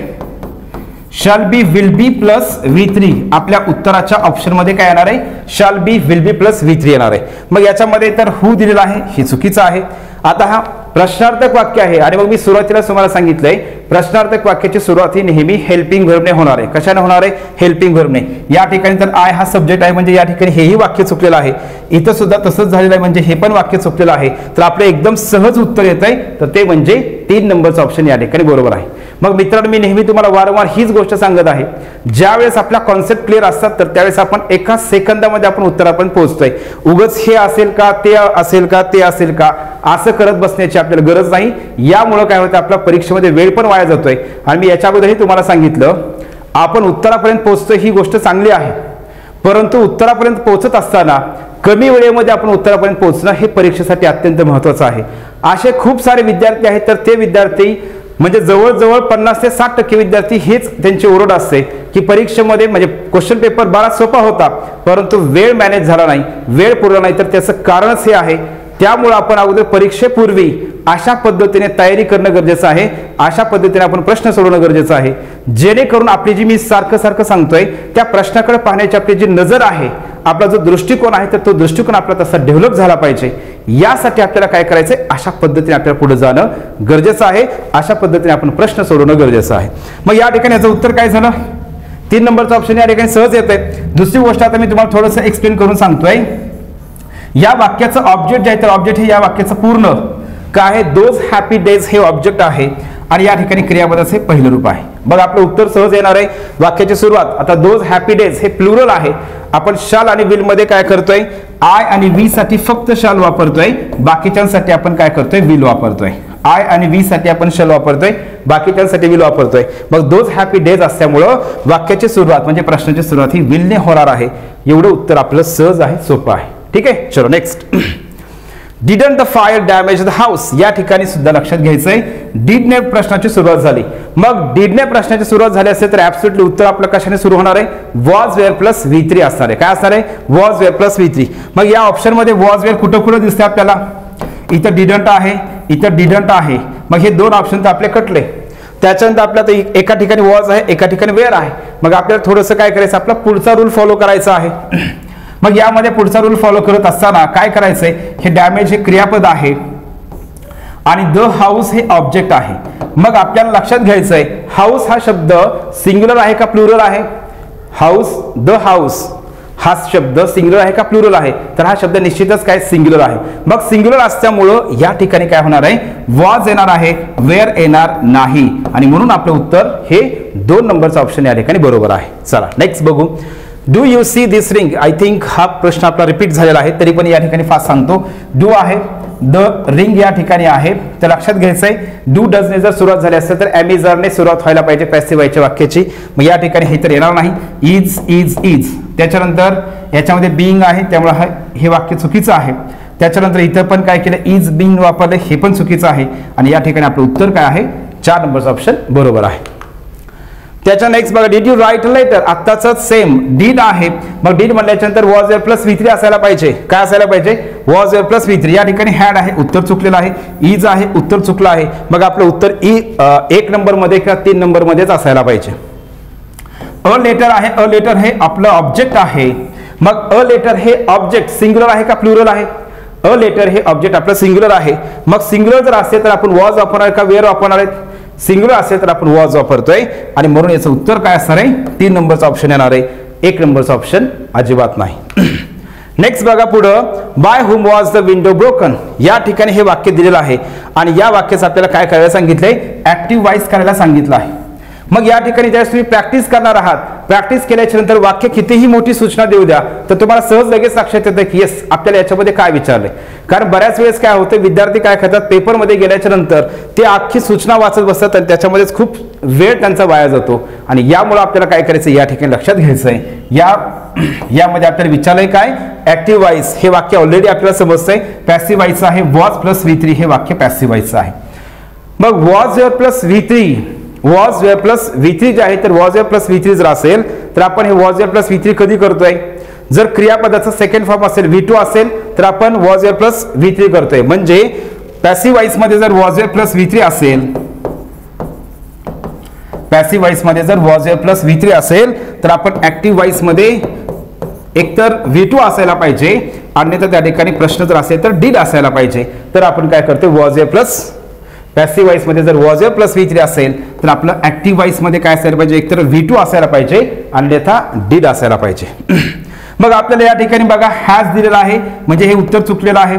shall be will be plus V three आपल्या उत्तराच्या ऑप्शन मध्ये काय येणार आहे, shall be will be plus V three येणार आहे. मग याच्यामध्ये तर हू दिलेला आहे, हे चुकीचं आहे. आता हा प्रश्नार्थक वाक्य आहे आणि मग मी सुरुवातीला तुम्हाला सांगितलंय प्रश्नार्थक वाक्याची सुरुवात ही नेहमी हेल्पिंग व्हर्बने होणार आहे. कशाने होणार आहे, हेल्पिंग व्हर्बने. या ठिकाणी तर आय हा सब्जेक्ट आहे म्हणजे या ठिकाणी हेही वाक्य चुकलेलं आहे. इथं सुद्धा तसंच झालेलं आहे म्हणजे हे पण वाक्य चुकलेलं आहे. तर आपलं एकदम सहज उत्तर येत आहे तर ते म्हणजे तीन नंबरचं ऑप्शन या ठिकाणी बरोबर आहे. मग मित्रांनो, मी नेहमी तुम्हाला वारंवार हीच गोष्ट सांगत आहे, ज्यावेळेस आपला कॉन्सेप्ट क्लिअर असतात तर त्यावेळेस आपण एका सेकंदामध्ये आपण उत्तरापर्यंत पोहोचतोय. उगाच हे असेल का, ते असेल का, ते असेल का असं करत बसण्याची आपल्याला गरज नाही. यामुळे काय होतं, आपल्या परीक्षेमध्ये वेळ पण वाया जातोय. आणि मी याच्या अगोदरही तुम्हाला सांगितलं, आपण उत्तरापर्यंत पोहोचतोय ही गोष्ट चांगली आहे, परंतु उत्तरापर्यंत पोहोचत असताना कमी वेळेमध्ये आपण उत्तरापर्यंत पोहोचणं हे परीक्षेसाठी अत्यंत महत्त्वाचं आहे. असे खूप सारे विद्यार्थी आहेत, तर ते विद्यार्थी म्हणजे जवळजवळ पन्नास ते साठ टक्के विद्यार्थी हेच त्यांची ओरड असते की परीक्षेमध्ये म्हणजे क्वेश्चन पेपर बराच सोपा होता, परंतु वेळ मॅनेज झाला नाही, वेळ पुरला नाही. तर त्याचं कारणच हे आहे. त्यामुळे आपण अगोदर परीक्षेपूर्वी अशा पद्धतीने तयारी करणं गरजेचं आहे, अशा पद्धतीने आपण प्रश्न सोडवणं गरजेचं आहे, जेणेकरून आपली जी मी सारखं सारखं सांगतोय त्या प्रश्नाकडे पाहण्याची आपली जी नजर आहे, आपला जो दृष्टिकोन आहे, तर तो दृष्टिकोन आपला तसा डेव्हलप झाला पाहिजे. यासाठी आपल्याला काय करायचंय, अशा पद्धतीने आपल्याला पुढे जाणं गरजेचं आहे, अशा पद्धतीने आपण प्रश्न सोडवणं गरजेचं आहे. मग या ठिकाणी याचं उत्तर काय झालं, तीन नंबरचं ऑप्शन या ठिकाणी सहज येत आहे. दुसरी गोष्ट आता मी तुम्हाला थोडंसं एक्सप्लेन करून सांगतोय. या वाक्याचं ऑब्जेक्ट जे आहे तर ऑब्जेक्ट हे या वाक्याचं पूर्ण काय आहे, दोज हॅपी डेज हे ऑब्जेक्ट आहे आणि या ठिकाणी क्रियापदाचं हे पहिलं रूप आहे. बघा आपलं उत्तर सहज येणार आहे. वाक्याची सुरुवात, आता दोज हॅपी डेज हे प्लुरल आहे, आपण शाल आणि विल मध्ये काय करतोय, आय आणि वी साठी फक्त शाल वापरतोय, बाकीच्यांसाठी आपण काय करतोय, विल वापरतोय. आय आणि वी साठी आपण शाल वापरतोय, बाकीच्यांसाठी विल वापरतोय. मग दोज हॅपी डेज असल्यामुळं वाक्याची सुरुवात म्हणजे प्रश्नाची सुरुवात ही विलने होणार आहे. एवढं उत्तर आपलं सहज आहे, सोपं आहे. ठीक आहे, चलो next. Didn't the fire damage the house, या ठिकाणी सुद्धा लक्षात घ्यायचंय, डीडने प्रश्नाची सुरुवात झाली. मग डीडने प्रश्नाची सुरुवात झाली असेल तर ऍब्सोल्युटली उत्तर आपलं कशाने सुरू होणार आहे, was were plus V three असणार आहे. काय असणार आहे, was were plus V three. मग या ऑप्शन मध्ये वॉज वेअर कुठं कुठं दिसते आपल्याला, इथं डिडंट आहे, इथं डिडंट आहे. मग हे दोन ऑप्शन तर आपले कटले. त्याच्यानंतर आपल्याला एका ठिकाणी वॉज आहे, एका ठिकाणी वेअर आहे. मग आपल्याला थोडंसं काय करायचं, आपला पुढचा रूल फॉलो करायचा आहे. मग यामध्ये पुढचा रूल फॉलो करत असताना काय करायचंय, हे डॅमेज हे क्रियापद आहे आणि द हाऊस हे ऑब्जेक्ट आहे. मग आपल्याला लक्षात घ्यायचंय, हाऊस हा शब्द सिंग्युलर आहे का प्लुरल आहे, हाऊस द हाऊस हा शब्द सिंग्युलर आहे का प्लुरल आहे, तर हा शब्द निश्चितच काय सिंग्युलर आहे. मग सिंग्युलर असल्यामुळं या ठिकाणी काय होणार आहे, वॉज येणार आहे, वेअर येणार नाही आणि म्हणून आपलं उत्तर हे दोन नंबरचं ऑप्शन या ठिकाणी बरोबर आहे. चला नेक्स्ट बघू. Do you see this ring, I think हा प्रश्न आपला रिपीट झालेला आहे, तरी पण या ठिकाणी फास्ट सांगतो. डू आहे, द रिंग या ठिकाणी आहे, तर लक्षात घ्यायचंय डू डजने जर सुरुवात झाली असेल तर एमिझरने सुरुवात व्हायला पाहिजे पॅसिव्ह व्हायच्या वाक्याची. मग या ठिकाणी हे तर येणार नाही, इज इज इज. त्याच्यानंतर याच्यामध्ये बिंग आहे, त्यामुळे हे वाक्य चुकीचं आहे. त्याच्यानंतर इथं पण काय केलं, इज बिंग वापरले, हे पण चुकीचं आहे आणि या ठिकाणी आपलं उत्तर काय आहे, चार नंबरचं ऑप्शन बरोबर आहे. त्याच्या नेक्स्ट बघा, डिड यू राईट लेटर, आत्ताच सेम डीड आहे. मग डीड म्हणल्याच्यानंतर was were plus V three असायला पाहिजे. काय असायला पाहिजे, was were plus V three. या ठिकाणी हॅड आहे, उत्तर चुकलेलं आहे. इज आहे, उत्तर चुकलं आहे. मग आपलं उत्तर ई एक नंबर मध्ये किंवा तीन नंबर मध्येच असायला पाहिजे. अ लेटर आहे, अ लेटर हे आपलं ऑब्जेक्ट आहे. मग अ लेटर हे ऑब्जेक्ट सिंग्युलर आहे का प्लुरल आहे, अ लेटर हे ऑब्जेक्ट आपलं सिंग्युलर आहे. मग सिंग्युलर जर असेल तर आपण वॉज वापरणार का वेअर वापरणार आहे, सिंग्युलर असेल तर आपण वॉज वापरतोय आणि म्हणून याचं उत्तर काय असणार आहे, तीन नंबरचं ऑप्शन येणार आहे. एक नंबरचं ऑप्शन अजिबात नाही. नेक्स्ट बघा पुढं, by whom was the window broken. या ठिकाणी हे वाक्य दिलेलं आहे आणि या वाक्याचं आपल्याला काय करायला सांगितलंय, ऍक्टिव्ह वॉइस करायला सांगितलं आहे. मग या ठिकाणी ज्यावेळेस तुम्ही प्रॅक्टिस करणार आहात, प्रॅक्टिस केल्याच्या नंतर वाक्य कितीही मोठी सूचना देऊ द्या तर तुम्हाला सहज लगेच लक्षात येतं की येस आपल्याला याच्यामध्ये काय विचारलंय. कारण बऱ्याच वेळेस काय होतं, विद्यार्थी काय करतात, पेपरमध्ये गेल्याच्या नंतर ते अख्खी सूचना वाचत बसतात आणि त्याच्यामध्येच खूप वेळ त्यांचा वाया जातो आणि यामुळे आपल्याला काय करायचं, या ठिकाणी लक्षात घ्यायचंय. या यामध्ये आपल्याला विचारलंय काय, ऍक्टिव्ह वॉइस. हे वाक्य ऑलरेडी आपल्याला समजतंय पॅसिव्ह वॉइस आहे, वॉज प्लस व्ही थ्री हे वाक्य पॅसिव्ह वॉइस आहे. मग was were plus V three, was were plus V three जे आहे तर was were plus V three जर असेल तर आपण हे was were plus V three कधी करतोय, जर क्रियापदाचा सेकंड फॉर्म असेल व्ही टू असेल तर आपण was were plus V three करतोय. म्हणजे पॅसिव्ह वॉइस मध्ये जर was were plus V three असेल, पॅसिव्ह वॉइस मध्ये जर was were plus V three असेल तर आपण ऍक्टिव्ह वॉइस मध्ये एकतर व्ही टू असायला पाहिजे, अन्यथा त्या ठिकाणी प्रश्न जर असेल तर डीड असायला पाहिजे. तर आपण काय करतोय, was were plus passive voice मध्ये जर was were plus V three असेल तर आपलं ऍक्टिव्ह वॉइस मध्ये काय असायला पाहिजे, एकतर व्ही टू असायला पाहिजे, अन्यथा डीड असायला पाहिजे. मग आपल्याला या ठिकाणी बघा हॅज दिलेला आहे, म्हणजे हे उत्तर चुकलेलं आहे.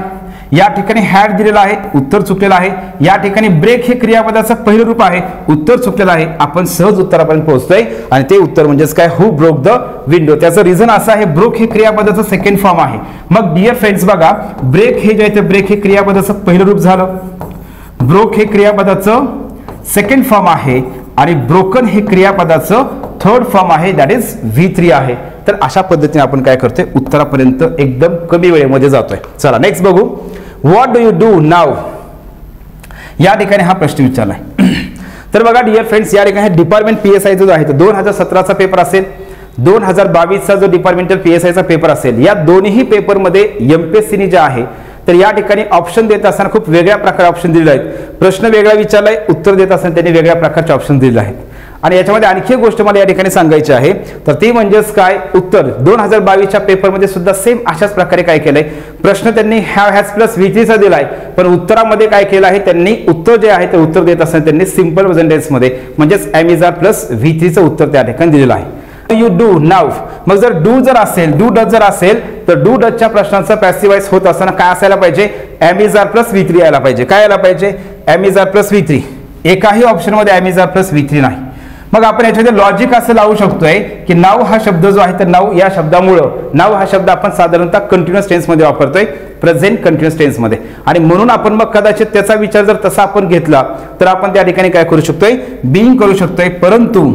या ठिकाणी हॅड दिलेला आहे, उत्तर चुकलेलं आहे. या ठिकाणी ब्रेक हे क्रियापदाचं पहिलं रूप आहे, उत्तर चुकलेलं आहे. आपण सहज उत्तरापर्यंत पोहोचतोय आणि ते उत्तर म्हणजेच काय, हु ब्रोक द विंडो. त्याचं रिझन असं आहे, ब्रोक हे क्रियापदाचं सेकंड फॉर्म आहे. मग डिअर फ्रेंड्स बघा, ब्रेक हे जे आहे ते ब्रेक हे क्रियापदाचं पहिलं रूप झालं, ब्रोक हे क्रियापदाचं सेकंड फॉर्म आहे आणि ब्रोकन हे क्रियापदाचं थर्ड फॉर्म आहे, दॅट इज व्ही थ्री आहे. तर अशा पद्धतीने आपण काय करतोय, उत्तरापर्यंत एकदम कमी वेळेमध्ये जातोय. चला नेक्स्ट बघू. What do you do now, या ठिकाणी हा प्रश्न विचारलाय. तर बघा डिअर फ्रेंड्स, या ठिकाणी डिपार्टमेंट पीएसआय जो आहे तो दोन हजार सतराचा पेपर असेल, दोन हजार बावीसचा जो डिपार्टमेंटल पीएसआयचा पेपर असेल, या दोन्ही पेपरमध्ये एमपीएससीने जे आहे तर या ठिकाणी ऑप्शन देत असताना खूप वेगळ्या प्रकारे ऑप्शन दिलेले आहेत. प्रश्न वेगळा विचारलाय, उत्तर देत असताना त्यांनी वेगळ्या प्रकारचे ऑप्शन दिलेले आहेत. आणि याच्यामध्ये आणखी एक गोष्ट मला या ठिकाणी सांगायची आहे, तर ती म्हणजेच काय, उत्तर दोन हजार बावीसच्या पेपरमध्ये सुद्धा सेम अशाच प्रकारे काय केलंय, प्रश्न त्यांनी हॅव हॅज प्लस व्ही थ्रीचा दिलाय, पण उत्तरामध्ये काय केलं आहे, त्यांनी उत्तर जे आहे ते उत्तर देत असताना त्यांनी सिंपल प्रेझेंट टेन्स मध्ये म्हणजेच am is are plus V थ्रीचं उत्तर त्या ठिकाणी दिलेलं आहे. यू डू नाव, मग जर डू जर असेल, डू डज जर असेल तर डू डजच्या प्रश्नांचं पॅसिवाइज होत असताना काय असायला पाहिजे, am is are plus V three यायला पाहिजे. काय यायला पाहिजे, am is are plus V three. एकाही ऑप्शन मध्ये am is are plus V three नाही. मग आपण याच्यामध्ये लॉजिक असं लावू शकतोय की नाव हा शब्द जो आहे तर नाव या शब्दामुळं, नाव हा शब्द आपण साधारणतः कंटिन्युअस टेन्स मध्ये वापरतोय, प्रेझेंट कंटिन्युअस टेन्स मध्ये, आणि म्हणून आपण मग कदाचित त्याचा विचार जर तसा आपण घेतला तर आपण त्या ठिकाणी काय करू शकतोय, बीइंग करू शकतोय. परंतु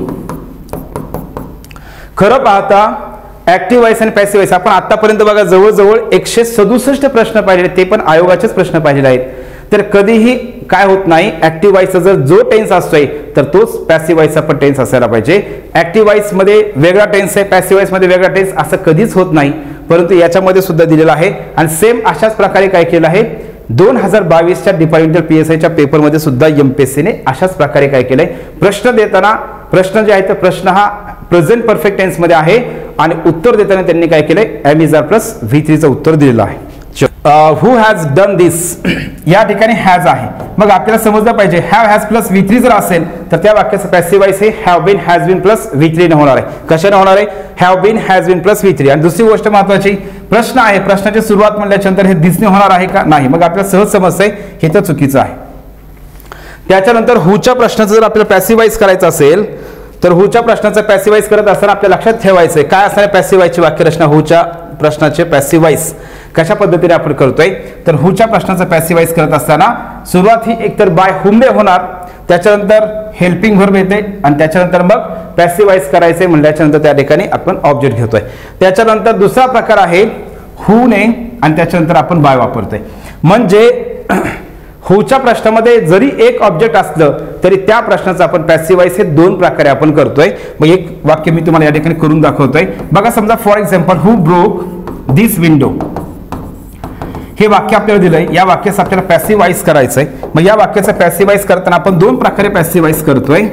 खरं पाहता ऍक्टिव्ह वॉइस आणि पॅसिव्ह वॉइस आपण आतापर्यंत बघा जवळजवळ एकशे सदुसष्ट प्रश्न पाहिले, ते पण आयोगाचेच प्रश्न पाहिलेले आहेत. तर कधीही काय होत नाही, ऍक्टिव्ह वॉइसचा जर जो टेन्स असतोय तर तोच पॅसिव्ह वॉइसचा पण टेन्स असायला पाहिजे. ऍक्टिव्ह वॉइस मध्ये वेगळा टेन्स आहे, पॅसिव्ह वॉइस मध्ये वेगळा टेन्स, असं कधीच होत नाही. परंतु याच्यामध्ये सुद्धा दिलेला आहे. आणि सेम अशाच प्रकारे काय केलं आहे, दोन हजार बावीसच्या डिपार्टमेंटल पीएसआयच्या पेपरमध्ये सुद्धा एमपीएससीने अशाच प्रकारे काय केलंय, प्रश्न देताना प्रश्न जे आहे तर प्रश्न हा प्रेझेंट परफेक्ट टेन्स मध्ये आहे आणि उत्तर देताना त्यांनी काय केलंय, am is are plus V थ्रीचं उत्तर दिलेलं आहे. हु हॅज डन दिस, या ठिकाणी हॅज आहे. मग आपल्याला समजलं पाहिजे have has plus V three जर असेल तर त्या वाक्याचं पॅसिव्ह वॉइस हे have been has been plus V three ने होणार आहे. कशाने होणार आहे, have been has been plus V three. आणि दुसरी गोष्ट महत्वाची, प्रश्न आहे, प्रश्नाची सुरुवात म्हणल्यानंतर हे दिसणे होणार आहे का, नाही. मग आपल्याला सहज समजतंय हे तर चुकीचं आहे. त्याच्यानंतर हुच्या प्रश्नाचं जर आपल्याला पॅसिव्ह वॉइस करायचं असेल तर हुच्या प्रश्नाचं पॅसिव्ह वॉइस करत असताना आपल्या लक्षात ठेवायचंय काय असणार पॅसिव्ह वॉइसची वाक्यरचना. हुच्या प्रश्नाचे पॅसिव्ह वॉइस कशा पद्धतीने आपण करतोय, तर हुच्या प्रश्नाचं पॅसिव्ह वॉइस करत असताना सुरुवात ही एकतर बाय हुमने होणार, त्याच्यानंतर हेल्पिंग व्हर्ब येते आणि त्याच्यानंतर मग पॅसिव्ह वॉइस करायचे म्हणल्याच्यानंतर त्या ठिकाणी आपण ऑब्जेक्ट घेतोय. त्याच्यानंतर दुसरा प्रकार आहे हुने आणि त्याच्यानंतर आपण बाय वापरतोय. म्हणजे हुच्या प्रश्नामध्ये जरी एक ऑब्जेक्ट असलं तरी त्या प्रश्नाचं आपण पॅसिव्ह वॉइस हे दोन प्रकारे आपण करतोय. मग एक वाक्य मी तुम्हाला या ठिकाणी करून दाखवतोय. बघा समजा for example, who broke this window, हे वाक्य आपल्याला दिलंय, या वाक्याचं आपल्याला पॅसिव्ह वॉइस करायचंय. मग या वाक्याचं पॅसिव्ह वॉइस करताना आपण दोन प्रकारे पॅसिव्ह वॉइस करतोय.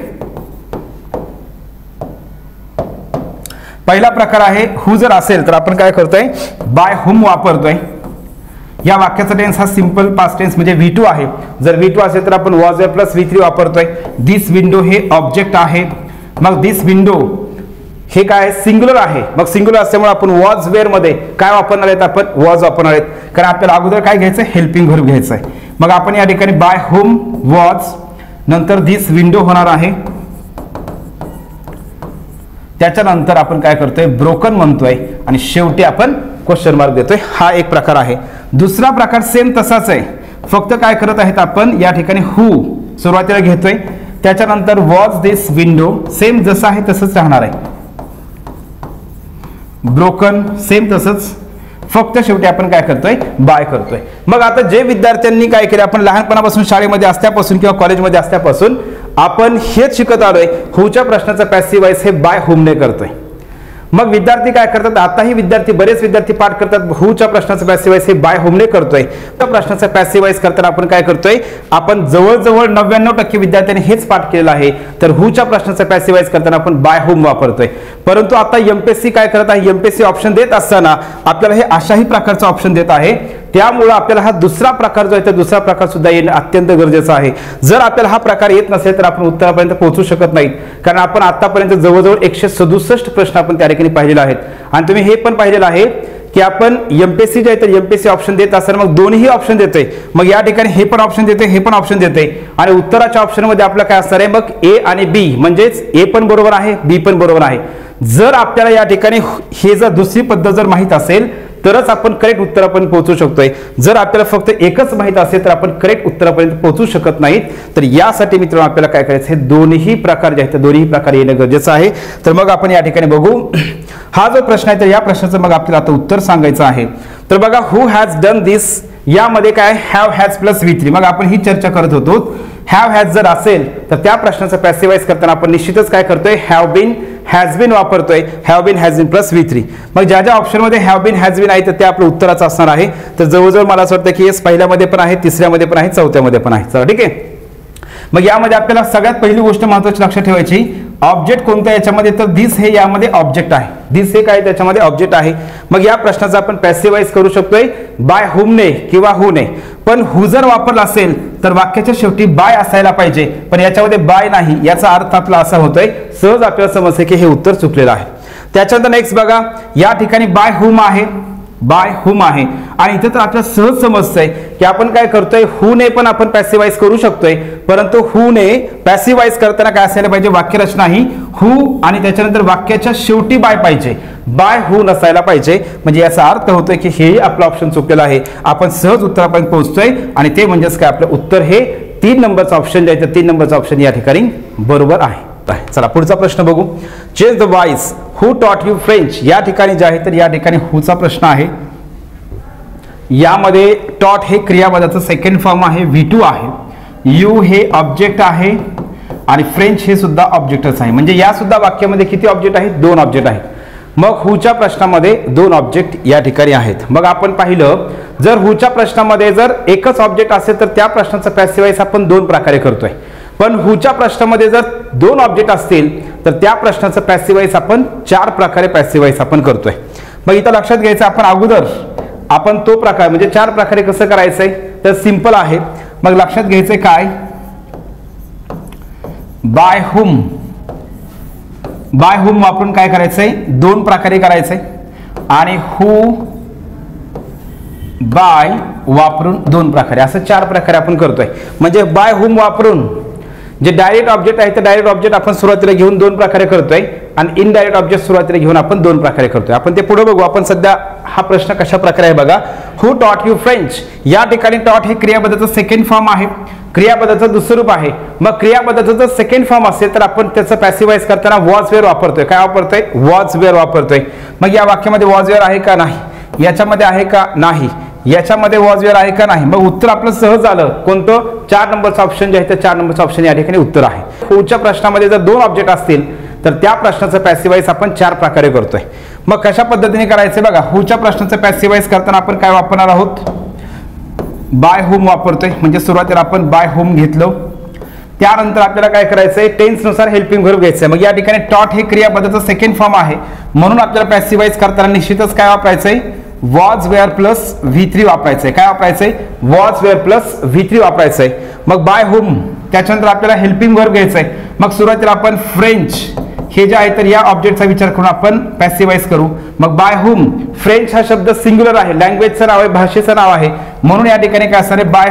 पहिला प्रकार आहे हु जर असेल तर आपण काय करतोय, बाय हुम वापरतोय. या वाक्याचा टेन्स हा सिंपल पास्ट टेन्स म्हणजे व्ही टू आहे. जर व्ही टू असेल तर आपण was were plus V three वापरतोय. दिस विंडो हे ऑब्जेक्ट आहे. मग दिस विंडो हे काय सिंग्युलर आहे. मग सिंग्युलर असल्यामुळे आपण वॉज वेअर मध्ये काय वापरणार आहेत, आपण वॉज वापरणार आहेत. कारण आपल्याला अगोदर काय घ्यायचं, हेल्पिंग व्हर्ब घ्यायचं आहे. मग आपण या ठिकाणी बाय होम वॉज, नंतर दिस विंडो होणार आहे. त्याच्यानंतर आपण काय करतोय, ब्रोकन म्हणतोय आणि शेवटी आपण क्वेश्चन मार्क देतोय. हा एक प्रकार आहे. दुसरा प्रकार सेम तसाच आहे, फक्त काय करत आहेत आपण या ठिकाणी हु सुरुवातीला घेतोय, त्याच्यानंतर वॉज दिस विंडो सेम जसं आहे तसंच राहणार आहे. ब्रोकन सेम तसंच, फक्त शेवटी आपण काय करतोय, बाय करतोय. मग आता जे विद्यार्थ्यांनी काय केलं, आपण लहानपणापासून शाळेमध्ये असल्यापासून किंवा कॉलेजमध्ये असल्यापासून आपण हेच शिकत आलोय, हुच्या प्रश्नाचा पॅसिव्ह वॉइस हे बाय हुमने करतोय. मग विद्यार्थी काय करतात, आताही विद्यार्थी बरेच विद्यार्थी पाठ करतात, हुच्या प्रश्नाचा पॅसिव्ह वॉइस हे बाय हुमने करतोय. त्या प्रश्नाचा पॅसिव्ह वॉइस करताना आपण काय करतोय, आपण जवळजवळ नव्याण्णव टक्के विद्यार्थ्यांनी हेच पाठ केलेलं आहे. तर हुच्या प्रश्नाचा पॅसिव्ह वॉइस करताना आपण बाय हुम वापरतोय. परंतु आता एमपीएससी काय करत आहे, एमपीएससी ऑप्शन देत असताना आपल्याला हे अशाही प्रकारचा ऑप्शन देत आहे. त्यामुळे आपल्याला हा दुसरा प्रकार जो आहे तर दुसरा प्रकार सुद्धा येणं अत्यंत गरजेचं आहे. जर आपल्याला हा प्रकार येत नसेल तर आपण उत्तरापर्यंत पोहोचू शकत नाहीत, कारण आपण आतापर्यंत जवळजवळ एकशे सदुसष्ट प्रश्न आपण त्या ठिकाणी पाहिलेले आहेत. आणि तुम्ही हे पण पाहिलेलं आहे की आपण एमपीएससी जे आहे तर एमपीएससी ऑप्शन देत असताना मग दोन्ही ऑप्शन देतोय. मग या ठिकाणी हे पण ऑप्शन देते, हे पण ऑप्शन देते आणि उत्तराच्या ऑप्शन मध्ये आपलं काय असणार आहे मग ए आणि बी, म्हणजेच ए पण बरोबर आहे बी पण बरोबर आहे. जर आपल्याला या ठिकाणी हे जर दुसरी पद्धत जर माहित असेल तरच आपण करेक्ट उत्तरापर्यंत पोहोचू शकतोय. जर आपल्याला फक्त एकच माहित असेल तर आपण करेक्ट उत्तरापर्यंत पोहोचू शकत नाहीत. तर यासाठी मित्रांनो आपल्याला काय करायचं, हे दोन्ही प्रकार जे आहेत दोन्ही प्रकार येणं गरजेचं आहे. तर मग आपण या ठिकाणी बघू हा जो प्रश्न आहे तर या प्रश्नाचं मग आपल्याला आता उत्तर सांगायचं आहे. तर बघा, हु हॅज डन दिस, यामध्ये काय have has plus V three. मग आपण ही चर्चा करत होतो, हॅव हॅज जर असेल तर त्या प्रश्नाचं पॅसिवाइज करताना आपण निश्चितच काय करतोय, हॅव बीन हॅज बीन वापरतोय. Have been has been plus V three. मग ज्या ज्या ऑप्शनमध्ये हॅव बीन हॅज बीन आहे तर ते आपलं उत्तराचं असणार आहे. तर जवळजवळ मला असं वाटतं की येस पहिल्यामध्ये पण आहे, तिसऱ्यामध्ये पण आहे, चौथ्यामध्ये पण आहे. चला ठीक आहे. मग यामध्ये आपल्याला सगळ्यात पहिली गोष्ट महत्त्वाची लक्षात ठेवायची, ऑब्जेक्ट कोणत्या याच्यामध्ये, तर दिस हे यामध्ये ऑब्जेक्ट आहे. दिस हे काय त्याच्यामध्ये ऑब्जेक्ट आहे. मग या प्रश्नाचा आपण पॅसिवाइज करू शकतोय बाय हुमने किंवा हुने. पण हु जर वापरला असेल तर वाक्याच्या शेवटी बाय असायला पाहिजे, पण याच्यामध्ये बाय नाही. याचा अर्थ आपला असा होतोय, सहज आपल्याला समजते की हे उत्तर चुकलेलं आहे. त्याच्यानंतर नेक्स्ट बघा, या ठिकाणी बाय हुम आहे, बाय हुम आहे आणि इथे तर आपल्याला सहज समजतंय की आपण काय करतोय, हु ने पण आपण पॅसिवाइज करू शकतोय, परंतु हु ने पॅसिवाइज करताना काय असायला पाहिजे, वाक्यरचना ही हु आणि त्याच्यानंतर वाक्याच्या शेवटी बाय पाहिजे, बाय हु नसायला पाहिजे. म्हणजे याचा अर्थ होतोय की हेही आपलं ऑप्शन चुकलेलं आहे. आपण सहज उत्तरापर्यंत पोहोचतोय आणि ते म्हणजेच काय आपलं उत्तर हे तीन नंबरचं ऑप्शन जे आहे तर तीन नंबरचं ऑप्शन या ठिकाणी बरोबर आहे. चला पुढचा प्रश्न बघू. चेंज द वॉइस, हु टॉट यू फ्रेंच. या ठिकाणी जे आहे तर या ठिकाणी हुचा प्रश्न आहे. यामध्ये टॉट हे क्रियापदाचं सेकंड फॉर्म आहे, व्ही टू आहे, यू हे ऑब्जेक्ट आहे आणि फ्रेंच हे सुद्धा ऑब्जेक्टच आहे. म्हणजे या सुद्धा वाक्यामध्ये किती ऑब्जेक्ट आहेत, दोन ऑब्जेक्ट आहेत. मग हुच्या प्रश्नामध्ये दोन ऑब्जेक्ट या ठिकाणी आहेत. मग आपण पाहिलं, जर हुच्या प्रश्नामध्ये जर एकच ऑब्जेक्ट असेल तर त्या प्रश्नाचं पॅसिवाइज आपण दोन प्रकारे करतोय. पण हुच्या प्रश्नामध्ये जर दोन ऑब्जेक्ट असतील तर त्या प्रश्नाचं पॅसिवाइज आपण चार प्रकारे पॅसिवाइज आपण करतोय. मग इथं लक्षात घ्यायचं, आपण अगोदर आपण तो प्रकार म्हणजे चार प्रकारे कसं करायचंय तर सिंपल आहे. मग लक्षात घ्यायचंय काय, बाय हुम, बाय हुम वापरून काय करायचंय, दोन प्रकारे करायचंय आणि हु बाय वापरून दोन प्रकारे, असं चार प्रकारे आपण करतोय. म्हणजे बाय हुम वापरून जे डायरेक्ट ऑब्जेक्ट आहे तर डायरेक्ट ऑब्जेक्ट आपण सुरुवातीला घेऊन दोन प्रकारे करतोय आणि इनडायरेक्ट ऑब्जेक्ट सुरुवातीला घेऊन आपण दोन प्रकारे करतोय. आपण ते पुढे बघू. आपण सध्या हा प्रश्न कशा प्रकारे आहे बघा, हु टॉट यू फ्रेंच. या ठिकाणी टॉट हे क्रियापदाचं सेकंड फॉर्म आहे, क्रियापदाचं दुसरं रूप आहे. मग क्रियापदाचं जर सेकंड फॉर्म असेल तर आपण त्याचं पॅसिवाइज करताना वॉज वेअर वापरतोय. काय वापरतोय, वॉज वेअर वापरतोय. मग या वाक्यामध्ये वॉज वेअर आहे का नाही, याच्यामध्ये आहे का नाही, याच्यामध्ये वॉज वेअर आहे का नाही. मग उत्तर आपलं सहज झालं, कोणतं, चार नंबरचं ऑप्शन जे आहे तर चार नंबरचं ऑप्शन या ठिकाणी उत्तर आहे. हुच्या प्रश्नामध्ये जर दोन ऑब्जेक्ट असतील तर त्या प्रश्नाचं पॅसिवाइज आपण चार प्रकारे करतोय. मग कशा पद्धतीने करायचं बघा, हुच्या प्रश्नाचं पॅसिवाइज करताना आपण काय वापरणार आहोत, बाय हुम वापरतोय. म्हणजे सुरुवातीला आपण बाय हुम घेतलं, त्यानंतर आपल्याला काय करायचंय, टेन्स नुसार हेल्पिंग व्हर्ब घ्यायचंय. मग या ठिकाणी टॉट हे क्रियापदाचं सेकंड फॉर्म आहे, म्हणून आपल्याला पॅसिवाइज करताना निश्चितच काय वापरायचंय, was were plus V three वापरायचंय. काय वापरायचंय, was were plus V three वापरायचंय. मग बाय हुम, त्याच्यानंतर आपल्याला हेल्पिंग वर्ब घ्यायचंय. मग सुरुवातीला आपण फ्रेंच हे जे आहे तर या ऑब्जेक्टचा विचार करून आपण पॅसिवाइज करू. मग बाय हुम, फ्रेंच हा शब्द सिंग्युलर आहे, लँग्वेजचं नाव आहे, भाषेचं नाव आहे, म्हणून या ठिकाणी काय असणार आहे, by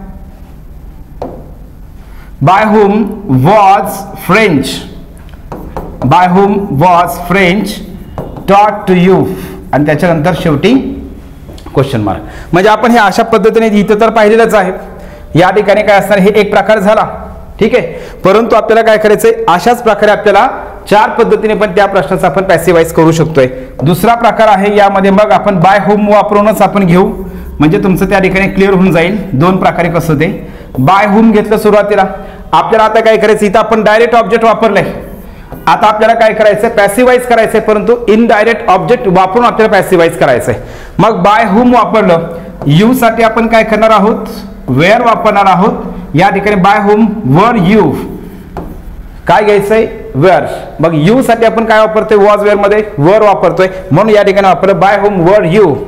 by whom was French, by whom was French taught to you आणि त्याच्यानंतर शेवटी क्वेश्चन मार्क. म्हणजे आपण हे अशा पद्धतीने इथं तर पाहिलेलंच आहे. या ठिकाणी काय असणार, हे एक प्रकार झाला, ठीक आहे. परंतु आपल्याला काय करायचंय, अशाच प्रकारे आपल्याला चार पद्धतीने पण त्या प्रश्नाचा आपण पॅसिवाइज करू शकतोय. दुसरा प्रकार आहे यामध्ये, मग आपण बाय हुम वापरूनच आपण घेऊ, म्हणजे तुमचं त्या ठिकाणी क्लिअर होऊन जाईल दोन प्रकारे कसं ते. बाय हुम घेतलं सुरुवातीला, आपल्याला आता काय करायचं, इथं आपण डायरेक्ट ऑब्जेक्ट वापरलंय, आता आपल्याला काय करायचंय, पॅसिवाइज करायचंय, परंतु इनडायरेक्ट ऑब्जेक्ट वापरून आपल्याला पॅसिवाइज करायचंय. मग बाय हुम वापरलं, यू साठी आपण काय करणार आहोत, वेअर वापरणार आहोत. या ठिकाणी बाय हुम वर यू, काय घ्यायचंय, वेअर. मग यू साठी आपण काय वापरतोय, वॉज वेअर मध्ये वर वापरतोय, म्हणून या ठिकाणी वापरलं बाय हुम वर यू.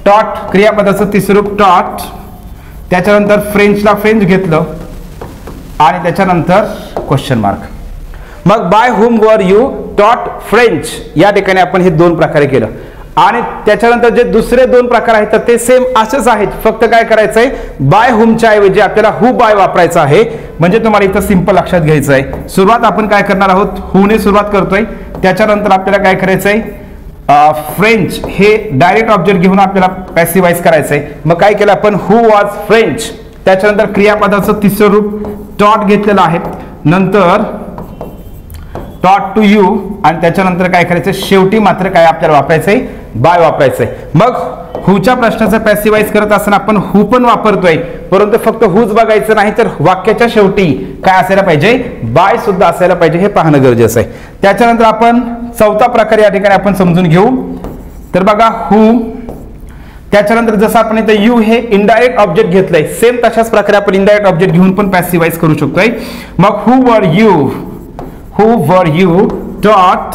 टॉट क्रियापदाचं तिसरं रूप टॉट, त्याच्यानंतर फ्रेंचला फ्रेंच घेतलं आणि त्याच्यानंतर क्वेश्चन मार्क. मग बाय हुम वर यू टॉट फ्रेंच या ठिकाणी आपण हे दोन प्रकारे केलं आणि त्याच्यानंतर जे दुसरे दोन प्रकार आहेत तर ते सेम असेच आहेत, फक्त काय करायचंय बाय हुमच्या ऐवजी आपल्याला हु बाय वापरायचं आहे. म्हणजे तुम्हाला इथं सिंपल लक्षात घ्यायचं आहे. सुरुवात आपण काय करणार आहोत, हुने सुरुवात करतोय, त्याच्यानंतर आपल्याला काय करायचंय फ्रेंच हे डायरेक्ट ऑब्जेक्ट घेऊन आपल्याला पॅसिवाइज करायचंय. मग काय केलं आपण, हु वॉज फ्रेंच, त्याच्यानंतर क्रियापदाचं तिसरं रूप टॉट घेतलेलं आहे, नंतर टॉट टू यू आणि त्याच्यानंतर काय करायचं शेवटी मात्र काय आपल्याला वापरायचंय बाय वापरायचंय. मग हुच्या प्रश्नाचं पॅसिवाइज करत असताना आपण हु पण वापरतोय, परंतु फक्त हुच बघायचं नाही तर वाक्याच्या शेवटी काय असायला पाहिजे बाय सुद्धा असायला पाहिजे हे पाहणं गरजेचं आहे. त्याच्यानंतर आपण चौथा प्रकार या ठिकाणी आपण समजून घेऊ. तर बघा हु, त्याच्यानंतर जसं आपण इथे यू हे इनडायरेक्ट ऑब्जेक्ट घेतलंय सेम तशाच प्रकारे आपण इनडायरेक्ट ऑब्जेक्ट घेऊन पण पॅसिवाइज करू शकतोय. मग who were you, who were you टॉट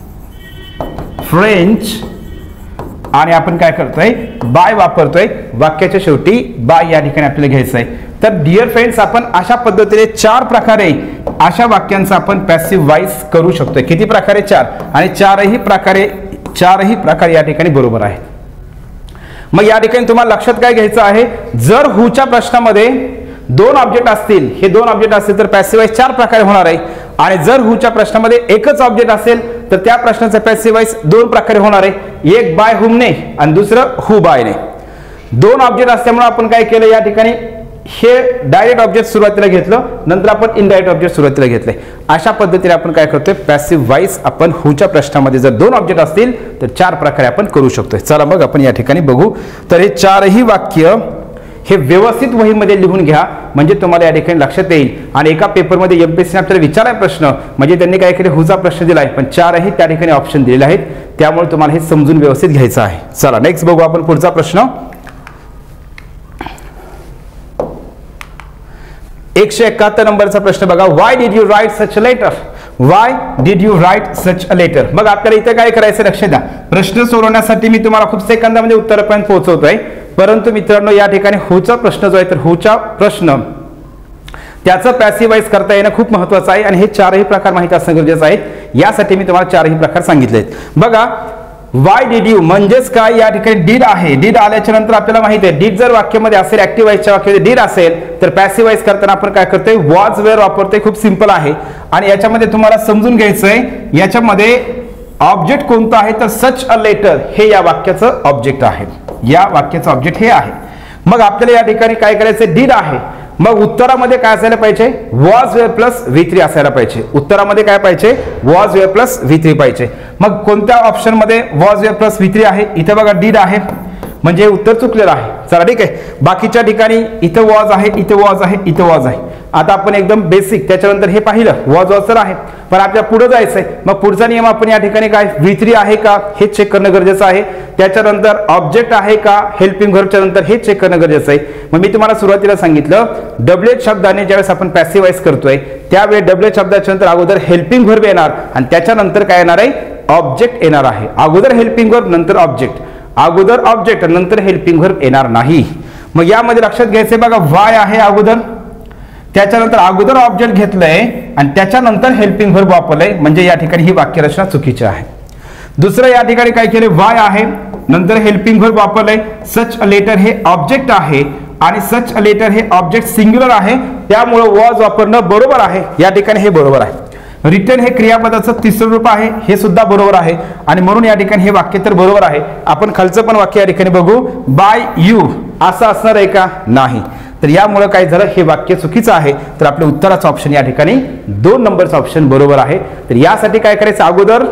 फ्रेंच आणि आपण काय करतोय बाय वापरतोय, वाक्याच्या शेवटी बाय या ठिकाणी आपल्याला घ्यायचं आहे. तर डिअर फ्रेंड्स आपण अशा पद्धतीने चार प्रकारे अशा वाक्यांचा आपण पॅसिव्ह वॉइस करू शकतोय. किती प्रकारे, चार, आणि चारही प्रकारे चारही प्रकार या ठिकाणी बरोबर आहे. मग या ठिकाणी तुम्हाला लक्षात काय घ्यायचं आहे, जर हुच्या प्रश्नामध्ये दोन ऑब्जेक्ट असतील, हे दोन ऑब्जेक्ट असतील तर पॅसिव्ह वॉइस चार प्रकारे होणार आहे, आणि जर हुच्या प्रश्नामध्ये एकच ऑब्जेक्ट असेल तर त्या प्रश्नाचा पॅसिव्ह वॉइस दोन प्रकारे होणार आहे, एक बाय हुमने आणि दुसरं हु बायने. दोन ऑब्जेक्ट असल्यामुळे आपण काय केलं या ठिकाणी हे डायरेक्ट ऑब्जेक्ट सुरुवातीला घेतलं, नंतर आपण इनडायरेक्ट ऑब्जेक्ट सुरुवातीला घेतले. अशा पद्धतीने आपण काय करतोय पॅसिव्ह वॉइस आपण हुच्या प्रश्नामध्ये जर दोन ऑब्जेक्ट असतील तर चार प्रकारे आपण करू शकतोय. चला मग आपण या ठिकाणी बघू. तर हे चारही वाक्य हे व्यवस्थित वहीमध्ये लिहून घ्या म्हणजे तुम्हाला या ठिकाणी लक्षात येईल. आणि एका पेपरमध्ये एमपीएससी आपल्याला विचाराय प्रश्न म्हणजे त्यांनी काय केले हुचा प्रश्न दिलाय पण चारही त्या ठिकाणी ऑप्शन दिलेले आहेत, त्यामुळे तुम्हाला हे समजून व्यवस्थित घ्यायचं आहे. चला नेक्स्ट बघू आपण पुढचा प्रश्न. एकशे एकाहत्तर नंबरचा प्रश्न बघा. Why did you write such a letter, why did you write such a letter. मग आपल्याला इथे काय करायचं लक्ष द्या, प्रश्न सोडवण्यासाठी मी तुम्हाला खूप सेकंदामध्ये उत्तरापर्यंत पोहोचवतोय, परंतु मित्रांनो या ठिकाणी हुचा प्रश्न जो आहे तर हुचा प्रश्न त्याचं पॅसिवाइज करता येणं खूप महत्वाचं आहे आणि हे चारही प्रकार माहिती असणं गरजेचं आहे. यासाठी मी तुम्हाला चारही प्रकार सांगितले आहेत. बघा वाय डिड यू म्हणजेच काय, या ठिकाणी डीड आहे. डीड आल्याच्या नंतर आपल्याला माहिती आहे डीड जर वाक्यामध्ये असेल, ऍक्टिव्ह व्हायच्या वाक्यामध्ये डीड असेल तर पॅसिवाइज करताना आपण काय करतोय वॉज वेअर वापरतोय. खूप सिंपल आहे आणि याच्यामध्ये तुम्हाला समजून घ्यायचंय याच्यामध्ये ऑब्जेक्ट कोणतं आहे तर सच अ लेटर हे या वाक्याचं ऑब्जेक्ट आहे, या वाक्याचं ऑब्जेक्ट हे आहे. मग आपल्याला या ठिकाणी काय करायचं, डीड आहे. मग उत्तरामध्ये काय असायला पाहिजे, was were plus V three असायला पाहिजे. उत्तरामध्ये काय पाहिजे, was were plus V three पाहिजे. मग कोणत्या ऑप्शन मध्ये was were plus V three आहे, इथे बघा डीड आहे म्हणजे उत्तर चुकलेलं आहे. चला ठीक आहे, बाकीच्या ठिकाणी इथे वॉज आहे, इथे वॉज आहे, इथे वॉज आहे. आता आपण एकदम बेसिक त्याच्यानंतर हे पाहिलं वॉज वॉज तर आहे, पण आपल्याला पुढे जायचंय. मग पुढचा नियम आपण या ठिकाणी काय व्ही थ्री आहे का हे चेक करणं गरजेचं आहे. त्याच्यानंतर ऑब्जेक्ट आहे का हेल्पिंग व्हर्बच्या नंतर हे चेक करणं गरजेचं आहे. मग मी तुम्हाला सुरुवातीला सांगितलं डब्ल्यूएच शब्दाने ज्यावेळेस आपण पॅसिवाइज करतोय त्यावेळी डब्ल्यूएच शब्दाच्या नंतर अगोदर हेल्पिंग व्हर्ब येणार आणि त्याच्यानंतर काय येणार आहे, ऑब्जेक्ट येणार आहे. अगोदर हेल्पिंग व्हर्ब नंतर ऑब्जेक्ट, अगोदर ऑब्जेक्ट नंतर हेल्पिंग व्हर्ब येणार नाही. मग यामध्ये लक्षात घ्यायचंय बघा वाय आहे अगोदर, त्याच्यानंतर अगोदर ऑब्जेक्ट घेतलंय आणि त्याच्यानंतर हेल्पिंग व्हर्ब वापरलंय म्हणजे या ठिकाणी ही वाक्यरचना चुकीची आहे. दुसरं या ठिकाणी काय केले, वाय आहे नंतर हेल्पिंग व्हर्ब वापरलंय. सच अ लेटर हे ऑब्जेक्ट आहे आणि सच अ लेटर हे ऑब्जेक्ट सिंग्युलर आहे, त्यामुळे वॉज वापरणं बरोबर आहे. या ठिकाणी हे बरोबर आहे. रिटर्न हे क्रियापदाचं तिसरं रूप आहे, हे सुद्धा बरोबर आहे आणि म्हणून या ठिकाणी हे वाक्य तर बरोबर आहे. आपण खालचं पण वाक्य या ठिकाणी बघू, बाय यू असं असणार आहे का, नाही. तर यामुळे काय झालं, हे वाक्य चुकीचं आहे. तर आपल्या उत्तराचं ऑप्शन या ठिकाणी दोन नंबरचं ऑप्शन बरोबर आहे. तर यासाठी काय करायचं, अगोदर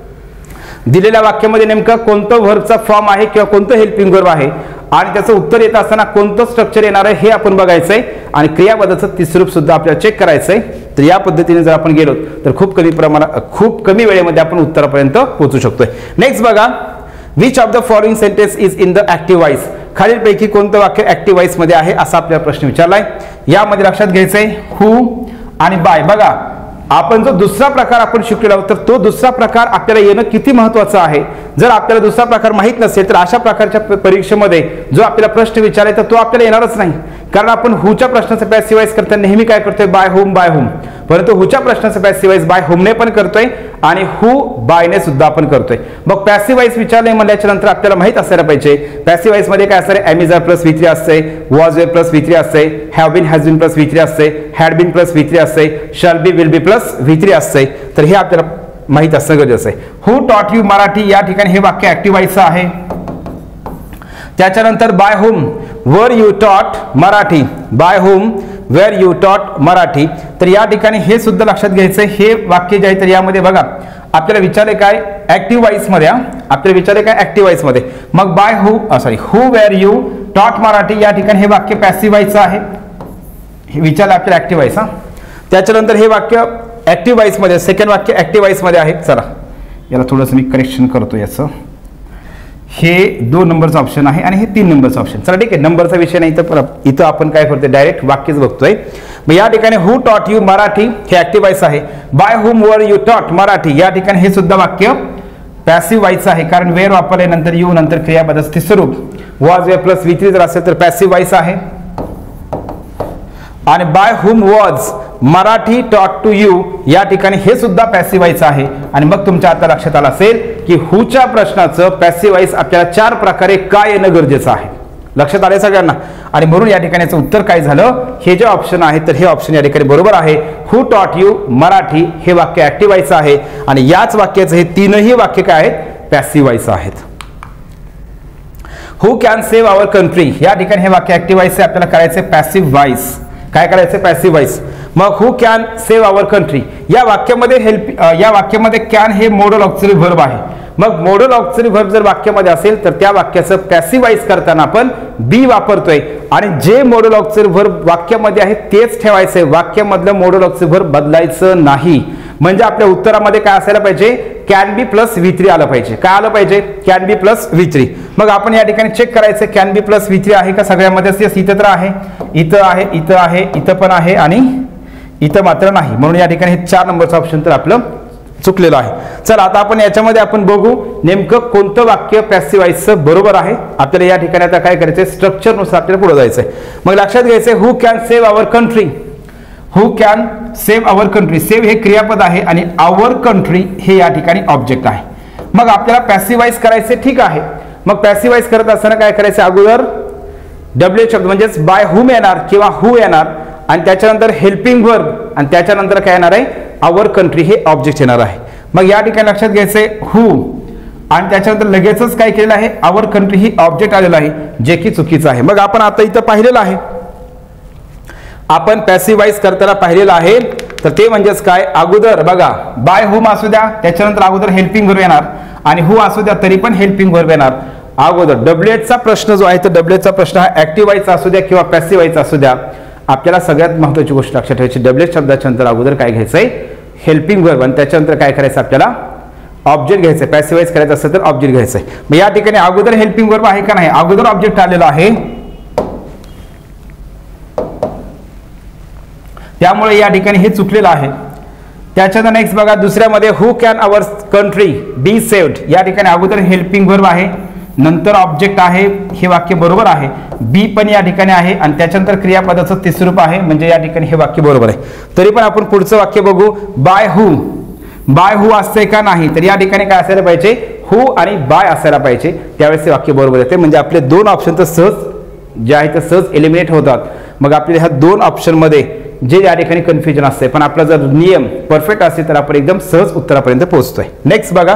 दिलेल्या वाक्यामध्ये नेमकं कोणतं व्हर्बचा फॉर्म आहे किंवा कोणतं हेल्पिंग व्हर्ब आहे आणि त्याचं उत्तर येत असताना कोणतं स्ट्रक्चर येणार आहे हे आपण बघायचंय आणि क्रियापदाचं तिसरं रूप सुद्धा आपल्याला चेक करायचंय. तर या पद्धतीने जर आपण गेलो तर खूप कमी प्रमाणात खूप कमी वेळेमध्ये आपण उत्तरापर्यंत पोहोचू शकतोय. नेक्स्ट बघा, which of the following sentence is in the active voice. खालीलपैकी कोणतं वाक्य ऍक्टिव्ह वॉइस मध्ये आहे असा आपल्याला प्रश्न विचारलाय. यामध्ये लक्षात घ्यायचंय हु आणि बाय. बघा आपण जो दुसरा प्रकार आपण शिकलेला आहोत तर तो दुसरा प्रकार आपल्याला येणं किती महत्त्वाचं आहे. जर आपल्याला दुसरा प्रकार माहीत नसेल तर अशा प्रकारच्या परीक्षेमध्ये जो आपल्याला प्रश्न विचारायचा तो आपल्याला येणारच नाही. कारण आपण हुच्या प्रश्नाचं पॅसिवाइज करताना नेहमी काय करतोय, बाय हुम बाय हुम. परंतु हुच्या प्रश्नाचं पॅसिवाइज बाय हुमने पण करतोय आणि हु बायने सुद्धा आपण करतोय. मग पॅसिवाइज विचारले म्हणल्याच्या नंतर आपल्याला माहित असायला पाहिजे पॅसिवाइज मध्ये काय असणार आहे, am is are plus V three असते, was were plus V three असते, have been has been plus V three असते, had been plus V three असते, shall be will be plus V three असते. तर हे आपल्याला माहित असणं गरजेचं आहे. हु टॉट यू मराठी या ठिकाणी हे वाक्य ऍक्टिव्ह व्हायचं आहे. त्याच्यानंतर bye whom were you taught Marathi, by whom were you taught Marathi. तर या ठिकाणी हे सुद्धा लक्षात घ्यायचं. हे वाक्य जे आहे तर यामध्ये बघा आपल्याला विचारले काय, ऍक्टिव्ह व्हॉइस मध्ये. आपल्याला विचारले काय, ऍक्टिव्ह व्हॉइस मध्ये. मग by who sorry who were you taught Marathi या ठिकाणी हे वाक्य पॅसिव्ह व्हॉइस आहे. हे विचारलं आपल्याला ऍक्टिव्ह व्हॉइस. हा त्याच्यानंतर हे वाक्य ऍक्टिव्ह व्हॉइस मध्ये, सेकंड वाक्य ऍक्टिव्ह व्हॉइस मध्ये आहे. चला याला थोडंसं मी करेक्शन करतो याचं. हे दोन नंबरचं ऑप्शन आहे आणि हे तीन नंबरचं ऑप्शन. चला ठीक आहे, नंबरचा विषय नाही तर इथं आपण काय करतोय डायरेक्ट वाक्यच बघतोय. मग या ठिकाणी हु टॉट यू मराठी हे ऍक्टिव्ह व्हॉइस आहे. By whom were you taught Marathi या ठिकाणी हे सुद्धा वाक्य पॅसिव्ह व्हॉइस आहे. कारण वेर वापरल्यानंतर यू नंतर क्रियापदाचं तिसरं रूप was were plus V three जर असेल तर पॅसिव्ह व्हॉइस आहे. आणि बाय हुम वॉज मराठी टॉट टू यू या ठिकाणी हे सुद्धा पॅसिव्ह व्हॉइस आहे. आणि मग तुमच्या आता लक्षात आलं असेल की हुच्या प्रश्नाचं पॅसिव्ह व्हॉइस आपल्याला चार प्रकारे काय येणं गरजेचं आहे. लक्षात आले सगळ्यांना. आणि म्हणून या ठिकाणी याचं उत्तर काय झालं, हे जे ऑप्शन आहे तर हे ऑप्शन या ठिकाणी बरोबर आहे. हु टॉट यू मराठी हे वाक्य ऍक्टिव्ह व्हॉइस आहे आणि याच वाक्याचं हे तीनही वाक्य काय आहेत, पॅसिव्ह व्हॉइस आहेत. Who can save our country या ठिकाणी हे वाक्य ऍक्टिव्ह व्हॉइस आहे. आपल्याला करायचं पॅसिव्ह व्हॉइस. काय करायचं, पॅसिव्ह व्हॉइस. मग who can save our country या वाक्यामध्ये हेल्प या वाक्यामध्ये कॅन हे मोडल ऑक्सिलरी व्हर्ब आहे. मग मोडल ऑक्सिलरी व्हर्ब जर वाक्यामध्ये असेल तर त्या वाक्याचं पॅसिव्ह व्हॉइस करताना आपण बी वापरतोय आणि जे मोडल ऑक्सिलरी व्हर्ब वाक्यामध्ये आहे तेच ठेवायचंय. वाक्यामधलं मोडल ऑक्सिलरी व्हर्ब बदलायचं नाही. म्हणजे आपल्या उत्तरामध्ये काय असायला पाहिजे, can be plus V three आलं पाहिजे. काय आलं पाहिजे, can be plus V three. मग आपण या ठिकाणी चेक करायचं can be plus V three आहे का सगळ्यामध्ये. इथं तर आहे, इथं आहे, इथं आहे, इथं पण आहे आणि इथं मात्र नाही. म्हणून या ठिकाणी हे चार नंबरचं ऑप्शन तर आपलं चुकलेलं आहे. चला आता आपण याच्यामध्ये आपण बघू नेमकं कोणतं वाक्य पॅसिव्ह व्हॉइसचं बरोबर आहे. आपल्याला या ठिकाणी आता काय करायचंय, स्ट्रक्चरनुसार आपल्याला पुढे जायचंय. मग लक्षात घ्यायचंय who can save our country. Who can save our country, save हे क्रियापद आहे आणि आवर कंट्री हे या ठिकाणी ऑब्जेक्ट आहे. मग आपल्याला पॅसिव्ह व्हॉइस करायचे, ठीक आहे. मग पॅसिव्ह व्हॉइस करत असताना काय करायचं, अगोदर डब्ल्यू शब्द म्हणजेच बाय हुम येणार किंवा हु येणार आणि त्याच्यानंतर हेल्पिंग व्हर्ब आणि त्याच्यानंतर काय येणार आहे, आवर कंट्री हे ऑब्जेक्ट येणार आहे. मग या ठिकाणी लक्षात घ्यायचंय हु आणि त्याच्यानंतर लगेचच काय केलेलं आहे, आवर कंट्री ही ऑब्जेक्ट आलेलं आहे, जे की चुकीचं आहे. मग आपण आता इथं पाहिलेलं आहे, आपण पॅसिव्ह व्हॉइस करताना पाहिलेलं आहे. तर ते म्हणजेच काय, अगोदर बघा बाय हुम असू द्या त्याच्यानंतर अगोदर हेल्पिंग व्हर्ब येणार आणि हु असू द्या तरी पण हेल्पिंग व्हर्ब येणार. अगोदर डब्ल्यू एचचा प्रश्न जो आहे तर डब्ल्यू एचचा प्रश्न हा ऍक्टिव्ह व्हॉइस असू द्या किंवा पॅसिव्ह व्हॉइस असू द्या. आपल्याला सगळ्यात महत्त्वाची गोष्ट लक्षात ठेवायची, डब्ल्यू एच शब्दाच्या नंतर अगोदर काय घ्यायचंय, हेल्पिंग व्हर्ब आणि त्याच्यानंतर काय करायचं, आपल्याला ऑब्जेक्ट घ्यायचंय. पॅसिव्ह व्हॉइस करायचं असेल तर ऑब्जेक्ट घ्यायचंय. मग या ठिकाणी अगोदर हेल्पिंग व्हर्ब आहे का नाही, अगोदर ऑब्जेक्ट आलेला आहे, त्यामुळे या ठिकाणी हे चुकलेलं आहे. त्याच्यानंतर नेक्स्ट बघा दुसऱ्यामध्ये who can our country be saved, या ठिकाणी अगोदर हेल्पिंग व्हर्ब आहे नंतर ऑब्जेक्ट आहे, हे वाक्य बरोबर आहे. बी पण या ठिकाणी आहे आणि त्याच्यानंतर क्रियापदाचं तिसरं रूप आहे, म्हणजे या ठिकाणी हे वाक्य बरोबर आहे. तरी पण आपण पुढचं वाक्य बघू, बाय हु, बाय हु असते का नाही, तर या ठिकाणी काय असायला पाहिजे, हु आणि बाय असायला पाहिजे, त्यावेळेस हे वाक्य बरोबर येते. म्हणजे आपले दोन ऑप्शन तर सहज जे आहे ते सहज एलिमिनेट होतात. मग आपल्याला ह्या दोन ऑप्शनमध्ये जे या ठिकाणी कन्फ्युजन असते, पण आपला जर नियम परफेक्ट असेल तर आपण एकदम सहज उत्तरापर्यंत पोहोचतोय. नेक्स्ट बघा,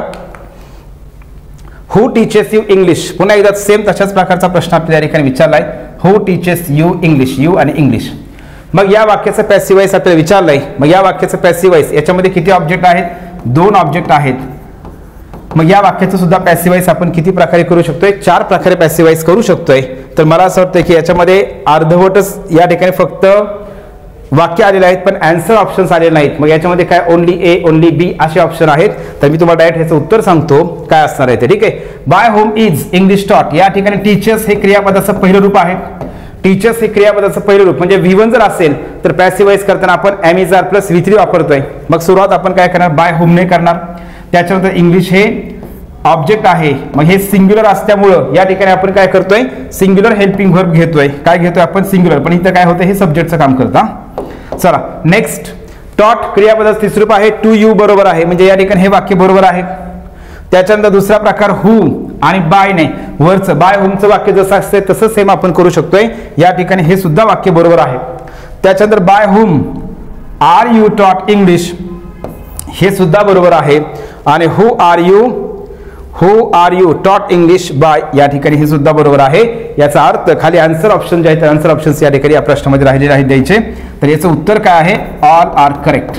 हु टीचेस यू इंग्लिश, पुन्हा एकदा सेम तशाच प्रकारचा प्रश्न आपल्या या ठिकाणी विचारलाय, who teaches you English, you आणि इंग्लिश. मग या वाक्याचं पॅसिव्ह व्हॉइस आपल्याला विचारलंय. मग या वाक्याचं पॅसिव्ह व्हॉइस, याच्यामध्ये किती ऑब्जेक्ट आहेत, दोन ऑब्जेक्ट आहेत. मग या वाक्याचं सुद्धा पॅसिव्ह व्हॉइस आपण किती प्रकारे करू शकतोय, चार प्रकारे पॅसिव्ह व्हॉइस करू शकतोय. तर मला असं वाटतं की याच्यामध्ये अर्धवटच या ठिकाणी फक्त वाक्य आलेले आहेत पण आन्सर ऑप्शन्स आलेले नाहीत. मग याच्यामध्ये काय ओनली ए ओनली बी असे ऑप्शन आहेत. तर मी तुम्हाला डायरेक्ट ह्याचं उत्तर सांगतो काय असणार आहे ते, ठीक आहे. बाय होम इज इंग्लिश टॉट, या ठिकाणी टीचर्स हे क्रियापदाचं पहिलं रूप आहे. टीचर्स हे क्रियापदाचं पहिलं रूप म्हणजे व्ही वन जर असेल तर पॅसिव्ह वॉइस करताना आपण am is are plus V three वापरतोय. मग सुरुवात आपण काय करणार, बाय होमने करणार. त्याच्यानंतर इंग्लिश हे ऑब्जेक्ट आहे, मग हे सिंग्युलर असल्यामुळं या ठिकाणी आपण काय करतोय, सिंग्युलर हेल्पिंग व्हर्ब घेतोय. काय घेतोय आपण, सिंग्युलर, पण इथं काय होतं, हे सब्जेक्टचं काम करता. चला नेक्स्ट, टॉट क्रियापदाचं तिसरं रूप आहे टू यू बरोबर आहे, म्हणजे या ठिकाणी हे वाक्य बरोबर आहे. त्याच्यानंतर दुसरा प्रकार हू आणि बाय नाही, वरचं बाय होमचं वाक्य जसं असते तसं सेम आपण करू शकतोय. या ठिकाणी हे सुद्धा वाक्य बरोबर आहे. त्याच्यानंतर by whom are you taught English, हे सुद्धा बरोबर आहे. आणि who are you who are you taught English by, या ठिकाणी हे सुद्धा बरोबर आहे. याचा अर्थ खाली आन्सर ऑप्शन जे आहेत आन्सर ऑप्शन्स या ठिकाणी या प्रश्नामध्ये राहिलेले आहेत द्यायचे. तर याचं उत्तर काय आहे, all are correct.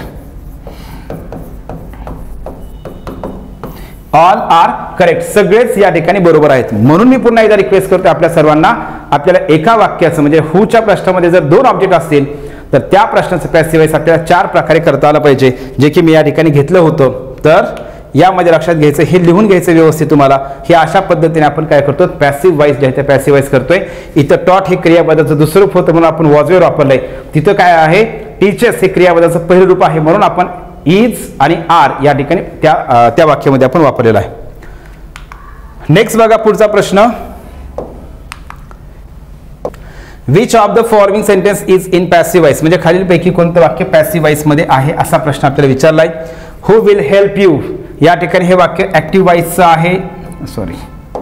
All are correct, सगळेच या ठिकाणी बरोबर आहेत. म्हणून मी पुन्हा एकदा रिक्वेस्ट करतो आपल्या सर्वांना, आपल्याला एका वाक्याचं म्हणजे हूच्या प्रश्नामध्ये जर दोन ऑब्जेक्ट असतील तर त्या प्रश्नाचं पॅसिव्ह वॉइस आपल्याला चार प्रकारे करता आलं पाहिजे, जे की मी या ठिकाणी घेतलं होतं. तर यामध्ये लक्षात घ्यायचं, हे लिहून घ्यायचं व्यवस्थित तुम्हाला. हे अशा पद्धतीने आपण काय करतो, पॅसिव्ह वॉइस जे आहे ते पॅसिव्ह वॉइस करतोय. इथं टॉट हे क्रियापदाचं दुसरं रूप होतं म्हणून आपण वॉजवेअर वापरलंय. तिथं काय आहे, टीचर्स हे क्रियापदाचं पहिलं रूप आहे म्हणून आपण इज आणि आर या ठिकाणी त्या त्या वाक्यामध्ये आपण वापरलेला आहे. नेक्स्ट बघा पुढचा प्रश्न, which of the following sentence is in passive voice, म्हणजे खालीलपैकी कोणतं वाक्य पॅसिव्ह वॉइस मध्ये आहे असा प्रश्न आपल्याला विचारलाय. हू विल हेल्प यू, या ठिकाणी हे वाक्य ऍक्टिव्ह वॉइसचं आहे. सॉरी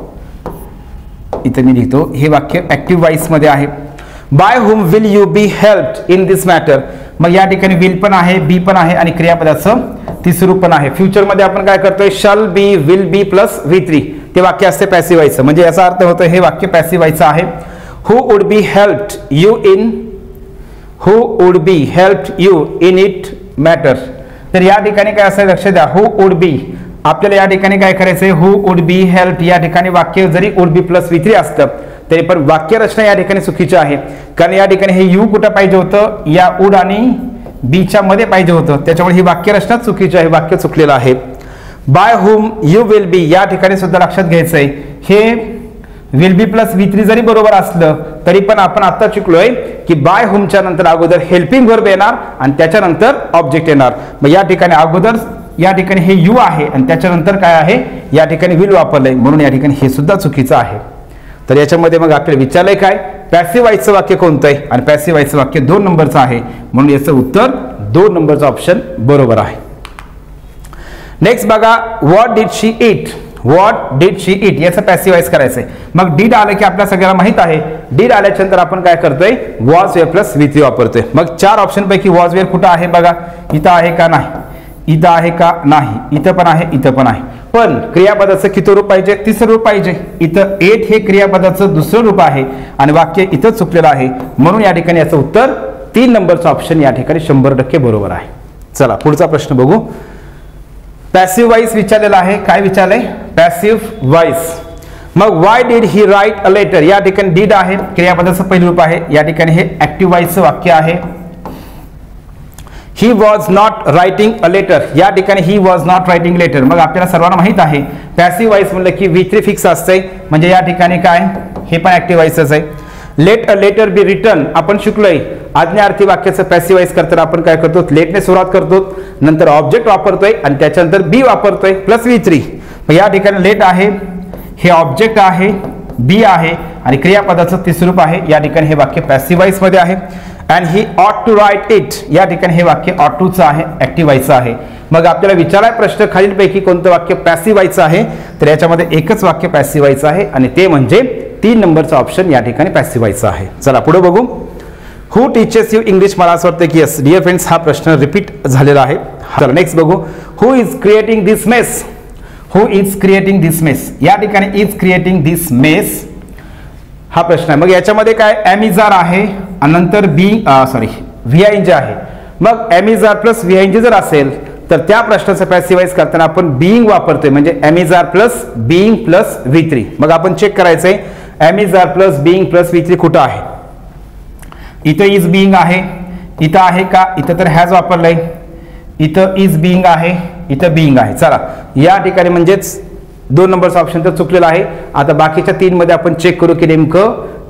इथं मी लिहितो, हे वाक्य ऍक्टिव्ह वॉइस मध्ये आहे. By whom will you be helped in this matter, मग या ठिकाणी विल पण आहे, बी पण आहे आणि क्रियापदाचं तिसरं रूप पण आहे. फ्युचर मध्ये आपण काय करतोय, shall be will be plus V three, ते वाक्य असते पॅसिव्ह वॉइसचं, म्हणजे याचा अर्थ होतो हे वाक्य पॅसिव्ह वॉइसचं आहे. Who would be helped you in who would be helped you in it matter, तर या ठिकाणी काय असेल लक्ष द्या, हू वुड बी आपल्याला या ठिकाणी काय करायचंय, हू वुड बी हेल्प, या ठिकाणी वाक्य जरी would be plus V three असतं तरी पण वाक्य रचना या ठिकाणी चुकीची आहे. कारण या ठिकाणी हे यू कुठं पाहिजे होतं, या वुड आणि बीच्या मध्ये पाहिजे होतं, त्याच्यामुळे ही वाक्य रचना चुकीची आहे, वाक्य चुकलेलं आहे. By whom you will be, या ठिकाणी सुद्धा लक्षात घ्यायचंय, हे will be plus V three जरी बरोबर असलं तरी पण आपण आता शिकलोय की बाय हुमच्या नंतर अगोदर हेल्पिंग व्हर्ब येणार आणि त्याच्यानंतर ऑब्जेक्ट येणार. मग या ठिकाणी अगोदर या ठिकाणी हे यू आहे आणि त्याच्यानंतर काय आहे, या ठिकाणी विल वापरलंय म्हणून या ठिकाणी हे सुद्धा चुकीचं आहे. तर याच्यामध्ये मग आपल्याला विचारलंय काय, पॅसिव्ह वॉइसचं वाक्य कोणतं आहे, आणि पॅसिव्ह वॉइसचं वाक्य दोन नंबरचं आहे म्हणून याचं उत्तर दोन नंबरचं ऑप्शन बरोबर आहे. नेक्स्ट बघा, what did she eat, what did she eat याचं पॅसिव्ह वॉइस करायचंय. मग डिड आलं की आपल्या सगळ्यांना माहित आहे, डिड आल्याच्या नंतर आपण काय करतोय, was were plus V three वापरतोय. मग चार ऑप्शन पैकी वॉज वेअर कुठं आहे बघा, इथं आहे का नाही, इथं आहे का नाही, इथं पण आहे, इथं पण आहे. पण क्रियापदाचं किती रूप पाहिजे, तिसरं रूप पाहिजे. इथं एट हे क्रियापदाचं दुसरं रूप आहे आणि वाक्य इथं चुकलेलं आहे म्हणून या ठिकाणी याचं उत्तर तीन नंबरचं ऑप्शन या ठिकाणी शंभर टक्के बरोबर आहे. चला पुढचा प्रश्न बघू. पॅसिव्ह वॉइस विचारलेला आहे, काय विचारलंय, पॅसिव्ह वॉइस. मग why did he write a letter, या ठिकाणी डिड आहे, क्रियापदाचं पहिलं रूप आहे, या ठिकाणी हे ऍक्टिव्ह वॉइसचं वाक्य आहे. He was not writing a letter, या ठिकाणी he was not writing letter. मग आपल्याला सर्वांना माहित आहे पॅसिव्ह वॉइस म्हणलं की व्ही थ्री फिक्स असते, म्हणजे या ठिकाणी काय, हे पण ऍक्टिव्ह वॉइसच आहे. Let a letter be written आपण शिकलोय, आज्ञार्थी वाक्याचं पॅसिव्ह वॉइस करताना आपण काय करतो, लेटने सुरुवात करतो, नंतर ऑब्जेक्ट वापरतोय आणि त्याच्यानंतर बी वापरतोय प्लस व्ही थ्री. मग या ठिकाणी लेट आहे, हे ऑब्जेक्ट आहे, बी आहे आणि क्रियापदाचं तिसरं रूप आहे. या ठिकाणी हे वाक्य पॅसिव्ह वॉइस मध्ये आहे. अँड ही ऑट टू राईट इट, या ठिकाणी हे वाक्य ऑट टूचं आहे, ऍक्टिव्ह वॉइसचं आहे. मग आपल्याला विचाराय प्रश्न खालीलपैकी कोणतं वाक्य पॅसिव्ह वॉइसचं आहे, तर याच्यामध्ये एकच वाक्य पॅसिव्ह वॉइसचं आहे आणि ते म्हणजे तीन नंबरचं ऑप्शन या ठिकाणी पॅसिव्ह वॉइसचं आहे. चला पुढे बघू. हू टीचर्स यू इंग्लिश, मला असं वाटतं की यस डिअर फ्रेंड्स हा प्रश्न रिपीट झालेला आहे. चला नेक्स्ट बघू. Who is creating this mess, who is creating this mess, या ठिकाणी इज क्रिएटिंग दिस मेस हा प्रश्न आहे. मग याच्यामध्ये काय, एम इज आर आहे आणि नंतर be sorry V I N G आहे. मग am is are plus V I N G जर असेल तर त्या प्रश्नाचं पॅसिव्ह वॉइस करताना आपण बीइंग वापरतोय, म्हणजे am is are plus being plus V three. मग आपण चेक करायचंय am is are plus being plus V three कुठं आहे, इथं इज बीइंग आहे, इथं आहे का, इथं तर हॅज वापरलंय, इथं इज बीइंग आहे, इथं बीइंग आहे. चला या ठिकाणी म्हणजेच दोन नंबरचा ऑप्शन तर चुकलेला आहे. आता बाकीच्या तीन मध्ये आपण चेक करू की नेमकं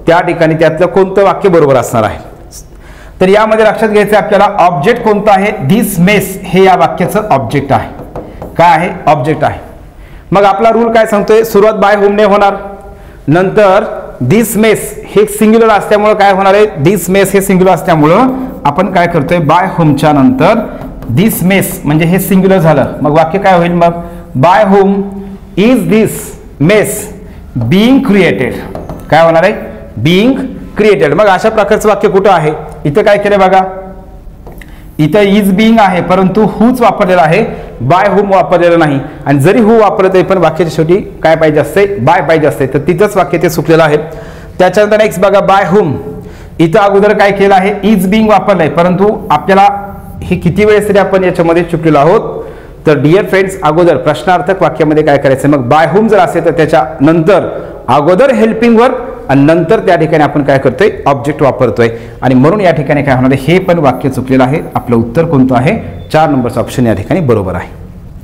त्या ठिकाणी त्यातलं कोणतं वाक्य बरोबर असणार आहे. तर यामध्ये लक्षात घ्यायचं आपल्याला ऑब्जेक्ट कोणतं आहे, धिस मेस हे या वाक्याचं ऑब्जेक्ट आहे. काय आहे, ऑब्जेक्ट आहे. मग आपला रूल काय सांगतोय, सुरुवात बाय होमने होणार, नंतर धिस मेस हे सिंग्युलर असल्यामुळे काय होणार आहे, धिस मेस हे सिंग्युलर असल्यामुळं आपण काय करतोय, बाय होमच्या नंतर धिस मेस म्हणजे हे सिंग्युलर झालं. मग वाक्य काय होईल, मग by whom is this mess being created. काय होणार आहे, बीइंग क्रिएटेड. मग अशा प्रकारचं वाक्य कुठं आहे, इथं काय केलं बघा, इथं इज बीइंग आहे परंतु हुच वापरलेला आहे, बाय होम वापरलेलं नाही. आणि जरी हु वापरलं तरी पण वाक्याच्या शेवटी काय पाहिजे असते, बाय पाहिजे असते. तर तिथंच वाक्य ते चुकलेलं आहे. त्याच्यानंतर नेक्स्ट बघा, बाय होम इथं अगोदर काय केलं आहे, इज बीइंग वापरलंय परंतु आपल्याला हे किती वेळेस तरी आपण याच्यामध्ये चुकलेलो आहोत. तर डिअर फ्रेंड्स, अगोदर प्रश्नार्थक वाक्यामध्ये काय करायचं, मग बाय होम जर असेल तर त्याच्या नंतर अगोदर हेल्पिंग वर्ब आणि नंतर त्या ठिकाणी आपण काय करतोय, ऑब्जेक्ट वापरतोय. आणि म्हणून या ठिकाणी काय होणार आहे, हे पण वाक्य चुकलेलं आहे. आपलं उत्तर कोणतं आहे, चार नंबरचं ऑप्शन या ठिकाणी बरोबर आहे.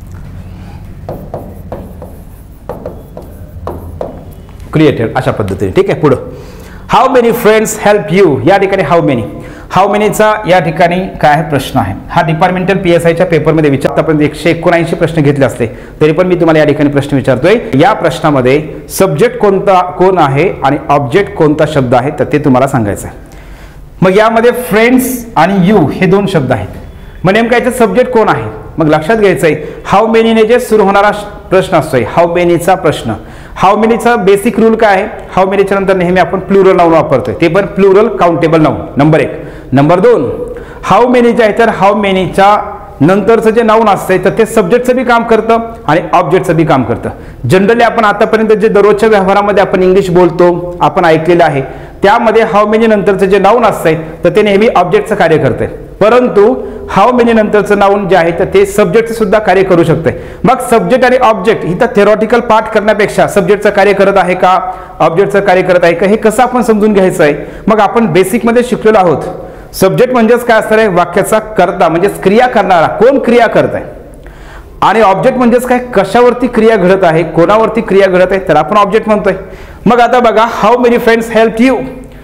क्रिएटेड अशा पद्धतीने. ठीक आहे, पुढं how many friends help you. या ठिकाणी हाऊ मेनी, हाऊ मेनीचा या ठिकाणी काय आहे प्रश्न आहे. हा डिपार्टमेंटल पी एस आयच्या पेपरमध्ये विचारतापर्यंत एकशे एकोणऐंशी प्रश्न घेतले असते, तरी पण मी तुम्हाला या ठिकाणी प्रश्न विचारतोय. या प्रश्नामध्ये सब्जेक्ट कोणता कोण आहे आणि ऑब्जेक्ट कोणता शब्द आहे तर ते तुम्हाला सांगायचं आहे. मग यामध्ये फ्रेंड्स आणि यू हे दोन शब्द आहेत. मग नेमका याचे सब्जेक्ट कोण आहे, मग लक्षात घ्यायचंय हाऊ मेनीने जे सुरू होणारा प्रश्न असतोय, हाऊ मेनीचा प्रश्न. हाऊ मेनीचा बेसिक रूल काय आहे, हाऊ मेनीच्या नंतर नेहमी आपण प्लुरल नाउन वापरतोय, ते पण प्लुरल काउंटेबल नाउन. नंबर एक. नंबर दोन, हाऊ मेनी जे आहे तर हाऊ मेनीच्या नंतरचं जे नाउन असतंय तर ते सब्जेक्टचं बी काम करतं आणि ऑब्जेक्टचं बी काम करतं. जनरली आपण आतापर्यंत जे दररोजच्या व्यवहारामध्ये आपण इंग्लिश बोलतो, आपण ऐकलेलं आहे, त्यामध्ये हाऊ मेनी नंतरचं जे नाउन असतंय तर ते नेहमी ऑब्जेक्टचं कार्य करते. परंतु हाऊ मेनी नंतरचं नाउन जे आहे तर ते सब्जेक्टचं सुद्धा कार्य करू शकते. मग सब्जेक्ट आणि ऑब्जेक्ट इथं थेरॉटिकल पार्ट करण्यापेक्षा सब्जेक्टचं कार्य करत आहे का, ऑब्जेक्टचं कार्य करत आहे का, हे कसं आपण समजून घ्यायचं आहे. मग आपण बेसिकमध्ये शिकलेलो आहोत, सब्जेक्ट म्हणजेच काय असणार आहे, वाक्याचा कर्ता म्हणजेच क्रिया करणारा, कोण क्रिया करत आहे. आणि ऑब्जेक्ट म्हणजेच काय, कशावरती क्रिया घडत आहे, कोणावरती क्रिया घडत आहे, तर आपण ऑब्जेक्ट म्हणतोय. मग आता बघा, how many friends help you,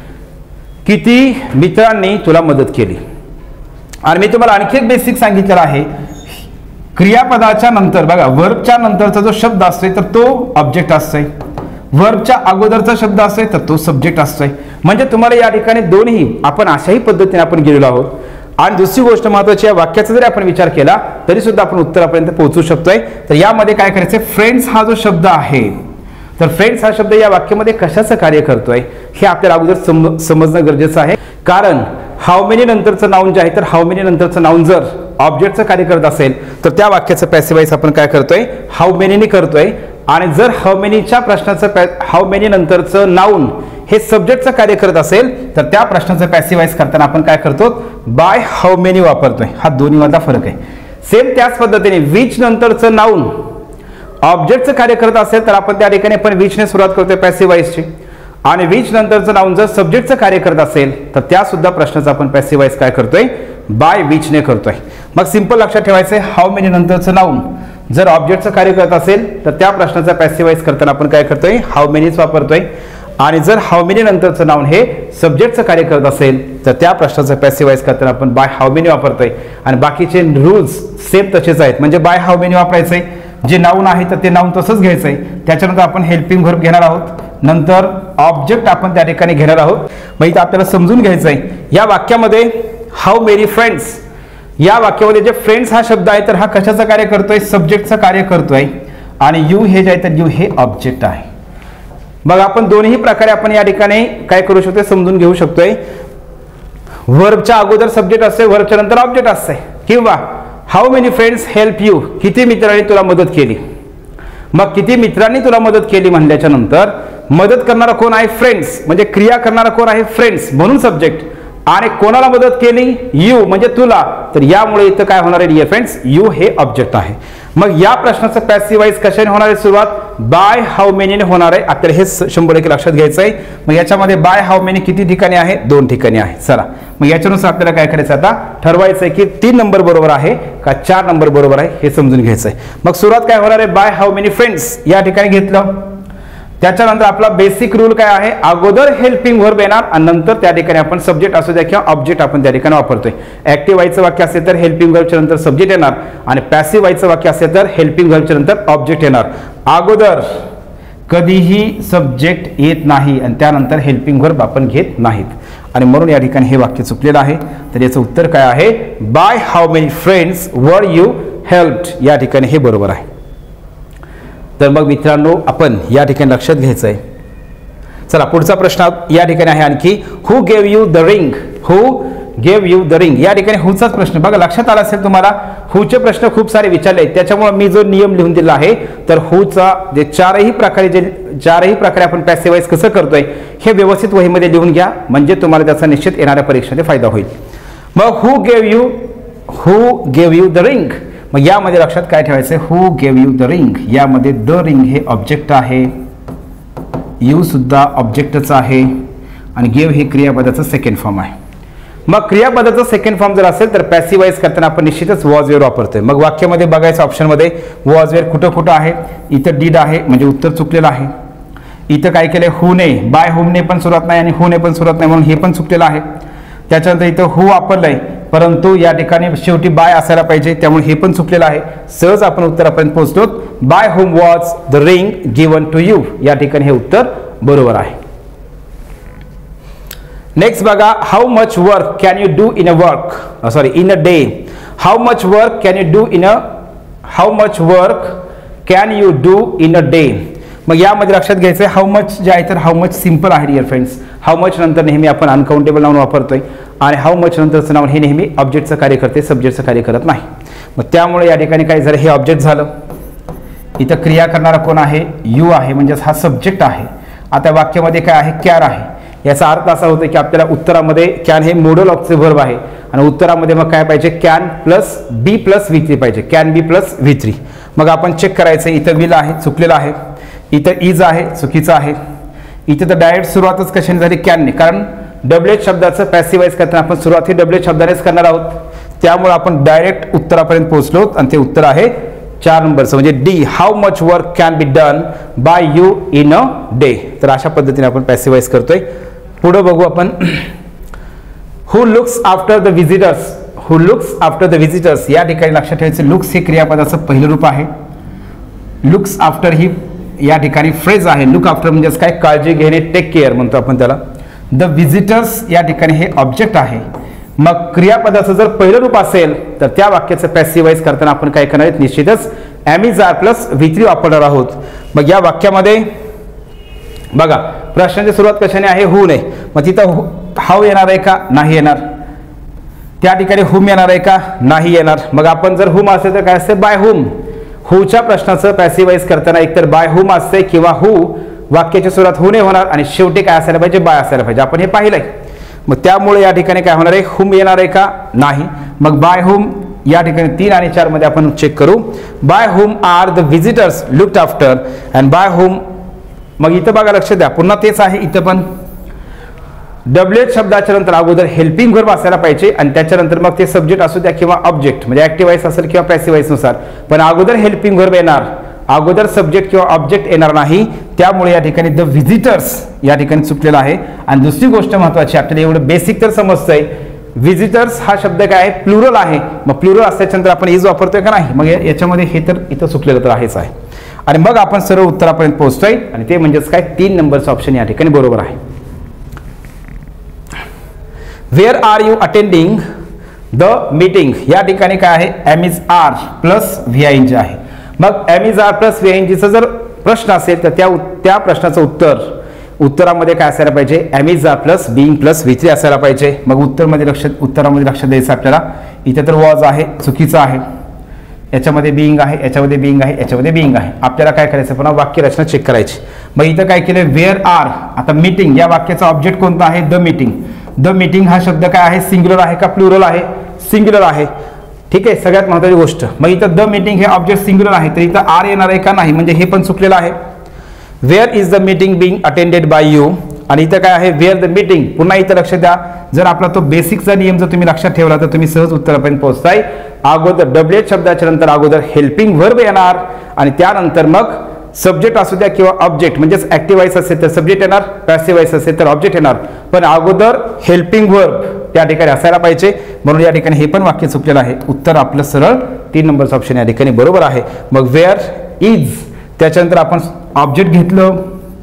किती मित्रांनी तुला मदत केली. आणि मी तुम्हाला आणखी एक बेसिक सांगितलेलं आहे, क्रियापदाच्या नंतर बघा वर्बच्या नंतरचा जो शब्द असतोय तर तो ऑब्जेक्ट असतोय, वर्बच्या अगोदरचा शब्द असतोय तर तो सब्जेक्ट असतोय. म्हणजे तुम्हाला या ठिकाणी दोन्ही आपण अशाही पद्धतीने आपण गेलेलो आहोत. आणि दुसरी गोष्ट महत्त्वाची, या वाक्याचा जरी आपण विचार केला तरी सुद्धा आपण उत्तरापर्यंत पोहोचू शकतोय. तर यामध्ये काय करायचंय, फ्रेंड्स हा जो शब्द आहे तर फ्रेंड्स हा शब्द या वाक्यामध्ये कशाचं कार्य करतोय हे आपल्याला अगोदर सम समजणं गरजेचं आहे. कारण हाऊ मेनी नंतरचं नाउन जे आहे तर हाऊ मेनी नंतरचं नाउन जर ऑब्जेक्टचं कार्य करत असेल तर त्या वाक्याचं पॅसिव्ह वॉइस आपण काय करतोय, हाऊ मेनीने करतोय. आणि जर हाऊ मेनीच्या प्रश्नाचं हाऊ मेनी नंतरचं नाउन हे सब्जेक्टचं कार्य करत असेल तर त्या प्रश्नाचं पॅसिव्ह वॉइस करताना आपण काय करतो, बाय हाऊ मेनी वापरतोय. हा दोन्ही मधला फरक आहे. सेम त्याच पद्धतीने विच नंतरचं नाउन ऑब्जेक्टचं कार्य करत असेल तर आपण त्या ठिकाणी आपण विचने सुरुवात करतोय पॅसिव्ह वॉइसची. आणि विच नंतरचं नाउन जर सब्जेक्टचं कार्य करत असेल तर त्या सुद्धा प्रश्नाचं आपण पॅसिव्ह वॉइस काय करतोय, बाय विचने करतोय. मग सिंपल लक्षात ठेवायचंय, हाऊ मेनी नंतरचं नाउन जर ऑब्जेक्टचं कार्य करत असेल तर त्या प्रश्नाचा पॅसिव्ह वॉइस करताना आपण काय करतोय, हाऊ मेनीच वापरतोय. आणि जर हाऊ मेनी नंतरचं नाउन हे सब्जेक्टचं कार्य करत असेल तर त्या प्रश्नाचा पॅसिव्ह वॉइस करताना आपण बाय हाऊ मेनी वापरतोय. आणि बाकीचे रूल्स सेम तसेच आहेत. म्हणजे बाय हाऊ मेनी वापरायचंय, जे नाउन आहे तर ते नाउन तसंच घ्यायचंय. त्याच्यानंतर आपण हेल्पिंग व्हर्ब घेणार आहोत, नंतर ऑब्जेक्ट आपण त्या ठिकाणी घेणार आहोत. मग इथं आपल्याला समजून घ्यायचंय या वाक्यामध्ये हाऊ मेनी फ्रेंड्स, या वाक्यामध्ये जे फ्रेंड्स हा शब्द आहे तर हा कशाचं कार्य करतोय, सब्जेक्टचं कार्य करतोय. आणि यू हे जे आहे तर यू हे ऑब्जेक्ट आहे. मग आपण दोन्ही प्रकारे आपण या ठिकाणी काय करू शकतो, समजून घेऊ शकतोय. वर्बच्या अगोदर सब्जेक्ट असते, वर्बच्या नंतर ऑब्जेक्ट असते. किंवा how many friends help you, किती मित्रांनी तुला मदत केली. मग किती मित्रांनी तुला मदत केली म्हणल्याच्या नंतर मदत करणारा कोण आहे, फ्रेंड्स, म्हणजे क्रिया करणारा कोण आहे, फ्रेंड्स म्हणून सब्जेक्ट. आणि कोणाला मदत केली, यू म्हणजे तुला. तर यामुळे इथं काय होणार आहे डिअर फ्रेंड्स, यू हे ऑब्जेक्ट आहे. मग या प्रश्नाचं पॅसिव्ह वॉइस कशाने होणार आहे, सुरुवात बाय हाऊ मेनीने होणार आहे. आपल्याला हे शंभर टक्के लक्षात घ्यायचं आहे. मग याच्यामध्ये बाय हाऊ मेनी किती ठिकाणी आहे, दोन ठिकाणी आहे. चला मग याच्यानुसार आपल्याला काय करायचं, आता ठरवायचं आहे की तीन नंबर बरोबर आहे का चार नंबर बरोबर आहे हे समजून घ्यायचं आहे. मग सुरुवात काय होणार आहे, बाय हाऊ मेनी फ्रेंड्स या ठिकाणी घेतलं. त्याच्यानंतर आपला बेसिक रूल काय आहे, अगोदर हेल्पिंग व्हर्ब येणार आणि नंतर त्या ठिकाणी आपण सब्जेक्ट असू द्या किंवा ऑब्जेक्ट आपण त्या ठिकाणी वापरतोय. ऍक्टिव्ह व्हायचं वाक्य असेल तर हेल्पिंग व्हर्बच्या नंतर सब्जेक्ट येणार आणि पॅसिव्ह व्हायचं वाक्य असेल तर हेल्पिंग व्हर्बच्या नंतर ऑब्जेक्ट येणार. अगोदर कधीही सब्जेक्ट येत नाही आणि त्यानंतर हेल्पिंग व्हर्ब आपण घेत नाहीत आणि म्हणून या ठिकाणी हे वाक्य चुकलेलं आहे. तर याचं उत्तर काय आहे, by how many friends were you helped, या ठिकाणी हे बरोबर आहे. तर मग मित्रांनो आपण या ठिकाणी लक्षात घ्यायचं आहे. चला पुढचा प्रश्न या ठिकाणी आहे आणखी, who gave you the ring, who gave you the ring, या ठिकाणी हुचाच प्रश्न बघा लक्षात आला असेल तुम्हाला. हुचे प्रश्न खूप सारे विचारले त्याच्यामुळे मी जो नियम लिहून दिला आहे तर हुचा जे चारही प्रकारे जे चारही प्रकारे आपण पॅसिव्हाइज कसं करतोय हे व्यवस्थित वहीमध्ये लिहून घ्या म्हणजे तुम्हाला त्याचा निश्चित येणाऱ्या परीक्षेमध्ये फायदा होईल. मग who gave you, who gave you the ring, मग यामध्ये लक्षात काय ठेवायचं, who gave you the ring, यामध्ये द रिंग हे ऑब्जेक्ट आहे, यू सुद्धा ऑब्जेक्टच आहे आणि गेव हे क्रियापदाचं सेकंड फॉर्म आहे. मग क्रियापदाचं सेकंड फॉर्म जर असेल तर पॅसिव्हाइज करताना आपण निश्चितच वॉज वेअर वापरतोय. मग वाक्यामध्ये बघायचं ऑप्शनमध्ये वॉज वेअर कुठं कुठं आहे, इथं डीड आहे म्हणजे उत्तर चुकलेलं आहे. इथं काय केलंय, हुने, बाय हुमने पण सुरुवात नाही आणि हुने पण सुरुवात नाही म्हणून हे पण चुकलेलं आहे. त्याच्यानंतर इथं हु वापरलंय परंतु या ठिकाणी शेवटी बाय असायला पाहिजे त्यामुळे हे पण चुकलेलं आहे. सहज आपण उत्तरापर्यंत पोहोचलो. By whom was the ring given to you, या ठिकाणी हे उत्तर बरोबर आहे. नेक्स्ट बघा, how much work can you do in a work sorry in a day, how much work can you do in a how much work can you do in a day. मग यामध्ये लक्षात घ्यायचं how much जे आहे तर how much simple आहे dear friends. How much नंतर नेहमी आपण अनकाउंटेबल नाउन वापरतोय आणि हाऊ मच नंतरचं नाउन हे नेहमी ऑब्जेक्टचं कार्य करते, सब्जेक्टचं कार्य करत नाही. मग त्यामुळे या ठिकाणी काय झालं, हे ऑब्जेक्ट झालं, इथं क्रिया करणारा कोण आहे, यू आहे म्हणजेच हा सब्जेक्ट आहे. आता वाक्यामध्ये काय आहे, कॅर आहे. याचा अर्थ असा होतो की आपल्याला उत्तरामध्ये कॅन हे मोडल ऑफ द व्हर्ब आहे आणि उत्तरामध्ये मग काय पाहिजे, can plus be plus V three पाहिजे, can be plus V three. मग आपण चेक करायचं, इथं विल आहे चुकलेलं आहे, इथं इज आहे चुकीचं आहे, इथं तर डायरेक्ट सुरुवातच कशाने झाली, कॅनने, कारण डब्ल्यूएच शब्दाचं पॅसिव्हाइज करताना आपण सुरुवात ही डब्ल्यूएच शब्दानेच करणार आहोत त्यामुळे आपण डायरेक्ट उत्तरापर्यंत पोहोचलो आणि ते उत्तर आहे चार नंबरचं म्हणजे D, how much work can be done by you in a day. तर अशा पद्धतीने आपण पॅसिव्हाइज करतोय. पुढे बघू आपण, who looks after the visitors, who looks after the visitors, या ठिकाणी लक्षात ठेवायचं लुक्स हे क्रियापदाचं पहिलं रूप आहे. लुक्स आफ्टर ही या ठिकाणी फ्रेज आहे. लुक आफ्टर म्हणजेच काय, काळजी घेणे, टेक केअर म्हणतो आपण त्याला. द व्हिजिटर्स या ठिकाणी हे ऑब्जेक्ट आहे. मग क्रियापदाचं जर पहिलं रूप असेल तर त्या वाक्याचं पॅसिव्हाइज करताना आपण काय करणार आहेत, निश्चितच am are plus V three वापरणार आहोत. मग या वाक्यामध्ये बघा प्रश्नाची सुरुवात कशाने आहे, हु ने, मग तिथं हाऊ येणार आहे का, नाही येणार. त्या ठिकाणी हुम येणार आहे का, नाही येणार. मग आपण जर हुम असेल तर काय असते, बाय हुम. हुच्या प्रश्नाचं पॅसिव्हाइज करताना एकतर बाय हुम असते किंवा हु, वाक्याची सुरुवात हुने होणार आणि शेवटी काय असायला पाहिजे, बाय असायला पाहिजे. आपण हे पाहिलंय. मग त्यामुळे या ठिकाणी काय होणार आहे, हुम येणार आहे का, नाही. मग बाय हुम या ठिकाणी तीन आणि चार मध्ये आपण चेक करू. By whom are the visitors looked after and by whom, मग इथं बघा लक्ष द्या पुन्हा तेच आहे. इथं पण डब्ल्यूएच शब्दाच्या नंतर अगोदर हेल्पिंग व्हर्ब असायला पाहिजे आणि त्याच्यानंतर मग ते सब्जेक्ट असू द्या किंवा ऑब्जेक्ट म्हणजे ऍक्टिव्हाइज असेल किंवा पॅसिव्हाइज नुसार, पण अगोदर हेल्पिंग व्हर्ब येणार, अगोदर सब्जेक्ट किंवा ऑब्जेक्ट येणार नाही. त्यामुळे या ठिकाणी द व्हिजिटर्स या ठिकाणी चुकलेला आहे. आणि दुसरी गोष्ट महत्वाची, आपल्याला एवढं बेसिक तर समजतंय, व्हिजिटर्स हा शब्द काय आहे, प्लुरल आहे. मग प्लुरल असल्याच्यानंतर आपण इज वापरतोय का नाही, मग याच्यामध्ये हे तर इथं चुकलेलं तर आहेच आहे. आणि मग आपण सर्व उत्तरापर्यंत पोहोचतोय आणि ते म्हणजेच काय, तीन नंबरचं ऑप्शन या ठिकाणी बरोबर आहे. Where are you attending the meeting, या ठिकाणी काय आहे, am is are plus V I N G आहे. मग am is are plus V I N जीचा जर प्रश्न असेल तर त्या त्या प्रश्नाचं उत्तर उत्तरामध्ये काय असायला पाहिजे, am is are plus being plus V three असायला पाहिजे. मग उत्तरमध्ये लक्ष उत्तरामध्ये लक्ष द्यायचं आपल्याला. इथे तर वॉज आहे चुकीचं आहे, याच्यामध्ये बिंग आहे, याच्यामध्ये बिंग आहे, याच्यामध्ये बिंग आहे. आपल्याला काय करायचं, पुन्हा वाक्य रचना चेक करायची. मग इथं काय केलं, वेअर आर, आता मीटिंग या वाक्याचा ऑब्जेक्ट कोणता आहे, द मीटिंग. द मीटिंग हा शब्द काय आहे, सिंग्युलर आहे का प्लुरल आहे, सिंग्युलर आहे. ठीक आहे, सगळ्यात महत्त्वाची गोष्ट. मग इथं द मीटिंग हे ऑब्जेक्ट सिंग्युलर आहे तर इथं आर येणार आहे का नाही, म्हणजे हे पण चुकलेलं आहे. Where is the meeting being attended by you, आणि इथं काय आहे, वेअर द मीटिंग. पुन्हा इथं लक्ष द्या, जर आपला तो बेसिकचा नियम जर तुम्ही लक्षात ठेवला तर तुम्ही सहज उत्तरापर्यंत पोहोचताय. अगोदर डब्ल्यूएच शब्दाच्या नंतर अगोदर हेल्पिंग व्हर्ब येणार आणि त्यानंतर मग सब्जेक्ट असू द्या किंवा ऑब्जेक्ट, म्हणजेच ऍक्टिव्ह व्हॉइस असेल तर सब्जेक्ट येणार, पॅसिव्ह व्हॉइस असेल तर ऑब्जेक्ट येणार, पण अगोदर हेल्पिंग वर्ब त्या ठिकाणी असायला पाहिजे. म्हणून या ठिकाणी हे पण वाक्य चुकलेलं आहे. उत्तर आपलं सरळ तीन नंबरचं ऑप्शन या ठिकाणी बरोबर आहे. मग वेअर इज, त्याच्यानंतर आपण ऑब्जेक्ट घेतलं,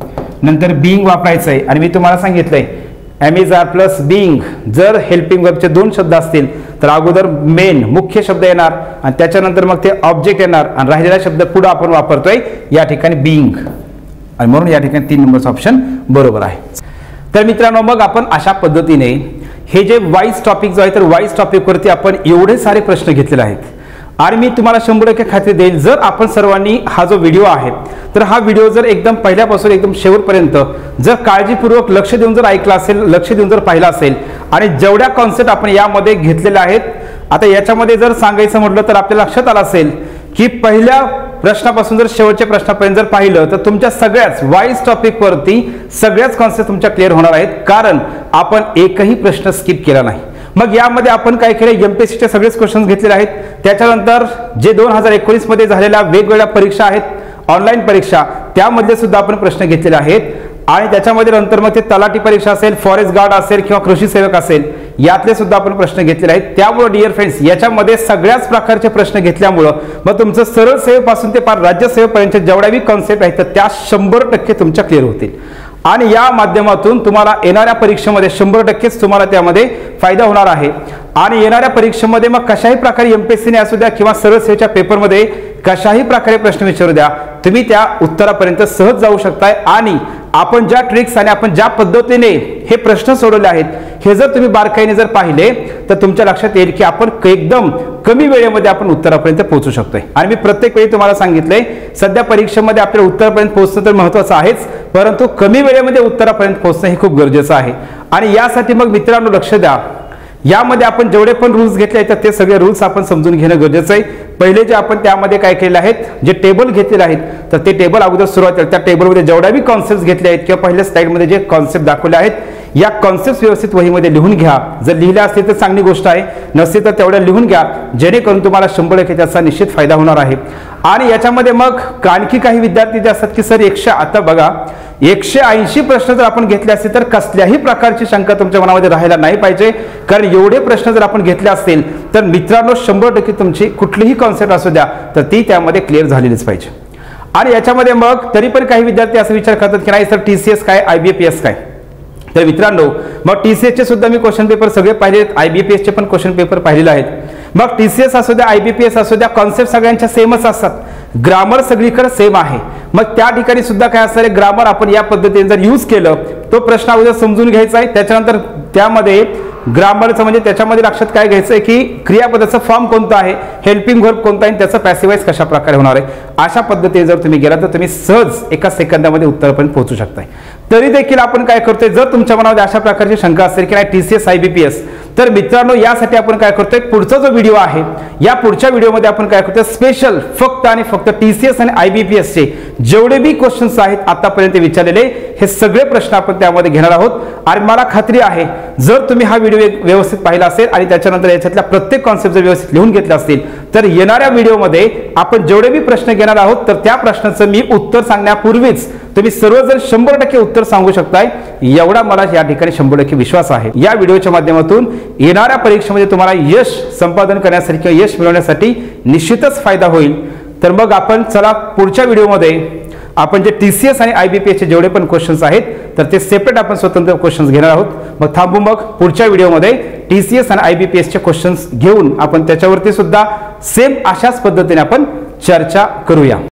नंतर बिंग वापरायचं आहे. आणि मी तुम्हाला सांगितलंय am is are plus being, जर हेल्पिंग वर्बचे दोन शब्द असतील तर अगोदर मेन मुख्य शब्द येणार आणि त्याच्यानंतर मग ते ऑब्जेक्ट येणार आणि राहिलेला शब्द पुढे आपण वापरतोय या ठिकाणी बिंग, आणि म्हणून या ठिकाणी तीन नंबरचं ऑप्शन बरोबर आहे. तर मित्रांनो, मग आपण अशा पद्धतीने हे जे वाईज टॉपिक जो आहे तर वाईज टॉपिकवरती आपण एवढे सारे प्रश्न घेतलेले आहेत. आणि मी तुम्हाला शंभर टक्के खात्री देईल, जर आपण सर्वांनी हा जो व्हिडिओ आहे तर हा व्हिडिओ जर एकदम पहिल्यापासून एकदम शेवटपर्यंत जर काळजीपूर्वक लक्ष देऊन जर ऐकला असेल, लक्ष देऊन जर पाहिला असेल आणि जेवढ्या कॉन्सेप्ट आपण यामध्ये घेतलेल्या आहेत, आता याच्यामध्ये जर सांगायचं म्हटलं तर आपल्या लक्षात आलं असेल की पहिल्या प्रश्नापासून जर शेवटच्या प्रश्नापर्यंत जर पाहिलं तर तुमच्या सगळ्याच वाईज टॉपिकवरती सगळ्याच कॉन्सेप्ट तुमच्या क्लिअर होणार आहेत, कारण आपण एकही प्रश्न स्किप केला नाही. मग यामध्ये आपण काय केलं, एमपीएससीचे सगळेच क्वेश्चन घेतलेले आहेत. त्याच्यानंतर जे दोन हजार एकोणीस मध्ये झालेल्या वेगवेगळ्या परीक्षा आहेत, ऑनलाईन परीक्षा, त्यामध्ये सुद्धा आपण प्रश्न घेतलेले आहेत. आणि त्याच्यामध्ये नंतर मग ते तलाठी परीक्षा असेल, फॉरेस्ट गार्ड असेल किंवा कृषी सेवक असेल, यातले सुद्धा आपण प्रश्न घेतलेले आहेत. त्यामुळे डिअर फ्रेंड्स, याच्यामध्ये सगळ्याच प्रकारचे प्रश्न घेतल्यामुळं मग तुमचं सरळ सेवेपासून ते पार राज्यसेवेपर्यंत जेवढ्याही कॉन्सेप्ट आहेत त्या शंभर टक्के तुमच्या क्लिअर होतील. आणि या माध्यमातून तुम्हाला येणाऱ्या परीक्षेमध्ये शंभर टक्केच तुम्हाला त्यामध्ये फायदा होणार आहे. आणि येणाऱ्या परीक्षेमध्ये मग कशाही प्रकारे एमपीएससीने असू द्या किंवा सरळ सेवेच्या पेपरमध्ये कशाही प्रकारे प्रश्न विचारू द्या, तुम्ही त्या उत्तरापर्यंत सहज जाऊ शकताय. आणि आपण ज्या ट्रिक्स आणि आपण ज्या पद्धतीने हे प्रश्न सोडवले आहेत, हे जर तुम्ही बारकाईने जर पाहिले तर तुमच्या लक्षात येईल की आपण एकदम कमी वेळेमध्ये आपण उत्तरापर्यंत पोहोचू शकतोय. आणि मी प्रत्येक वेळी तुम्हाला सांगितलंय, सध्या परीक्षेमध्ये आपल्याला उत्तरापर्यंत पोहोचणं तर महत्त्वाचं आहेच, परंतु कमी वेळेमध्ये उत्तरापर्यंत पोहोचणं हे खूप गरजेचं आहे. आणि यासाठी मग मित्रांनो लक्ष द्या, यामध्ये आपण जेवढे पण रूल्स घेतले आहेत ते सगळे रूल्स आपण समजून घेणं गरजेचं आहे. पहिले जे आपण त्यामध्ये काय केलेले आहेत, जे टेबल घेतलेले आहेत तर ते टेबल अगोदर सुरुवात त्या टेबलमध्ये जेवढ्याही कॉन्सेप्ट घेतले आहेत किंवा पहिल्या स्लाइडमध्ये जे कॉन्सेप्ट दाखवले आहेत, या कॉन्सेप्ट व्यवस्थित वहीमध्ये लिहून घ्या. जर लिहिल्या असतील तर चांगली गोष्ट आहे, नसतील तर तेवढ्या लिहून घ्या, जेणेकरून तुम्हाला शंभर टक्के त्याचा निश्चित फायदा होणार आहे. आणि याच्यामध्ये मग आणखी काही विद्यार्थी जे असतात की सर एकशे आता बघा एकशे ऐंशी प्रश्न जर आपण घेतले असतील तर कसल्याही प्रकारची शंका तुमच्या मनामध्ये राहायला नाही पाहिजे, कारण एवढे प्रश्न जर आपण घेतले असतील तर मित्रांनो शंभर टक्के तुमची कुठलीही कॉन्सेप्ट असू द्या तर ती त्यामध्ये क्लिअर झालेलीच पाहिजे. आणि याच्यामध्ये मग तरी पण काही विद्यार्थी असा विचार करतात की नाही सर टीसीएस काय, आयबीपीएस काय. तर मित्रांनो, मग टीसीएसचे सुद्धा मी क्वेश्चन पेपर सगळे पाहिले, आयबीपीएसचे पण क्वेश्चन पेपर पाहिलेले आहेत. मग टीसीएस असू द्या, आयबीपीएस असू द्या, कॉन्सेप्ट सगळ्यांच्या सेमच असतात, ग्रामर सगळीकडे सेम आहे. मग त्या ठिकाणी सुद्धा काय असणार आहे, ग्रामर आपण या पद्धतीने जर यूज केलं तो प्रश्न अगोदर समजून घ्यायचा आहे. त्याच्यानंतर त्यामध्ये ग्रामरचं म्हणजे त्याच्यामध्ये लक्षात काय घ्यायचं आहे की क्रियापदाचा फॉर्म कोणता आहे, हेल्पिंग वर्ब कोणता आहे, त्याचं पॅसिव्हाइज कशा प्रकारे होणार आहे. अशा पद्धतीने जर तुम्ही गेला तर तुम्ही सहज एका सेकंदामध्ये उत्तरापर्यंत पोहोचू शकताय. तरी देखील आपण काय करतोय, जर तुमच्या मनामध्ये अशा प्रकारची शंका असेल की नाही टीसीएस आयबीपीएस, तर मित्रांनो यासाठी आपण काय करतोय, पुढचा जो व्हिडिओ आहे या पुढच्या व्हिडिओमध्ये आपण काय करतोय, स्पेशल फक्त आणि फक्त टीसीएस आणि आयबीपीएस चे जेवढे बी क्वेश्चन्स आहेत आतापर्यंत विचारलेले हे सगळे प्रश्न आपण त्यामध्ये घेणार आहोत. आणि मला खात्री आहे जर तुम्ही हा व्हिडिओ व्यवस्थित पाहिला असेल आणि त्याच्यानंतर याच्यातल्या प्रत्येक कॉन्सेप्ट जर व्यवस्थित लिहून घेतला असतील तर येणाऱ्या व्हिडिओमध्ये आपण जेवढे बी प्रश्न घेणार आहोत तर त्या प्रश्नाचं मी उत्तर सांगण्यापूर्वीच तुम्ही सर्वजण शंभर टक्के उत्तर सांगू शकताय, एवढा मला या ठिकाणी शंभर टक्के विश्वास आहे. या व्हिडिओच्या माध्यमातून येणाऱ्या परीक्षेमध्ये तुम्हाला यश संपादन करण्यासाठी किंवा यश मिळवण्यासाठी निश्चितच फायदा होईल. तर मग आपण चला पुढच्या व्हिडिओमध्ये आपण जे टीसीएस आणि आयबीपीएस चे जेवढे पण क्वेश्चन्स आहेत तर ते सेपरेट आपण स्वतंत्र क्वेश्चन्स घेणार आहोत. मग थांबू, मग पुढच्या व्हिडिओमध्ये टीसीएस आणि आयबीपीएस चे क्वेश्चन्स घेऊन आपण त्याच्यावरती सुद्धा सेम अशाच पद्धतीने आपण चर्चा करूया.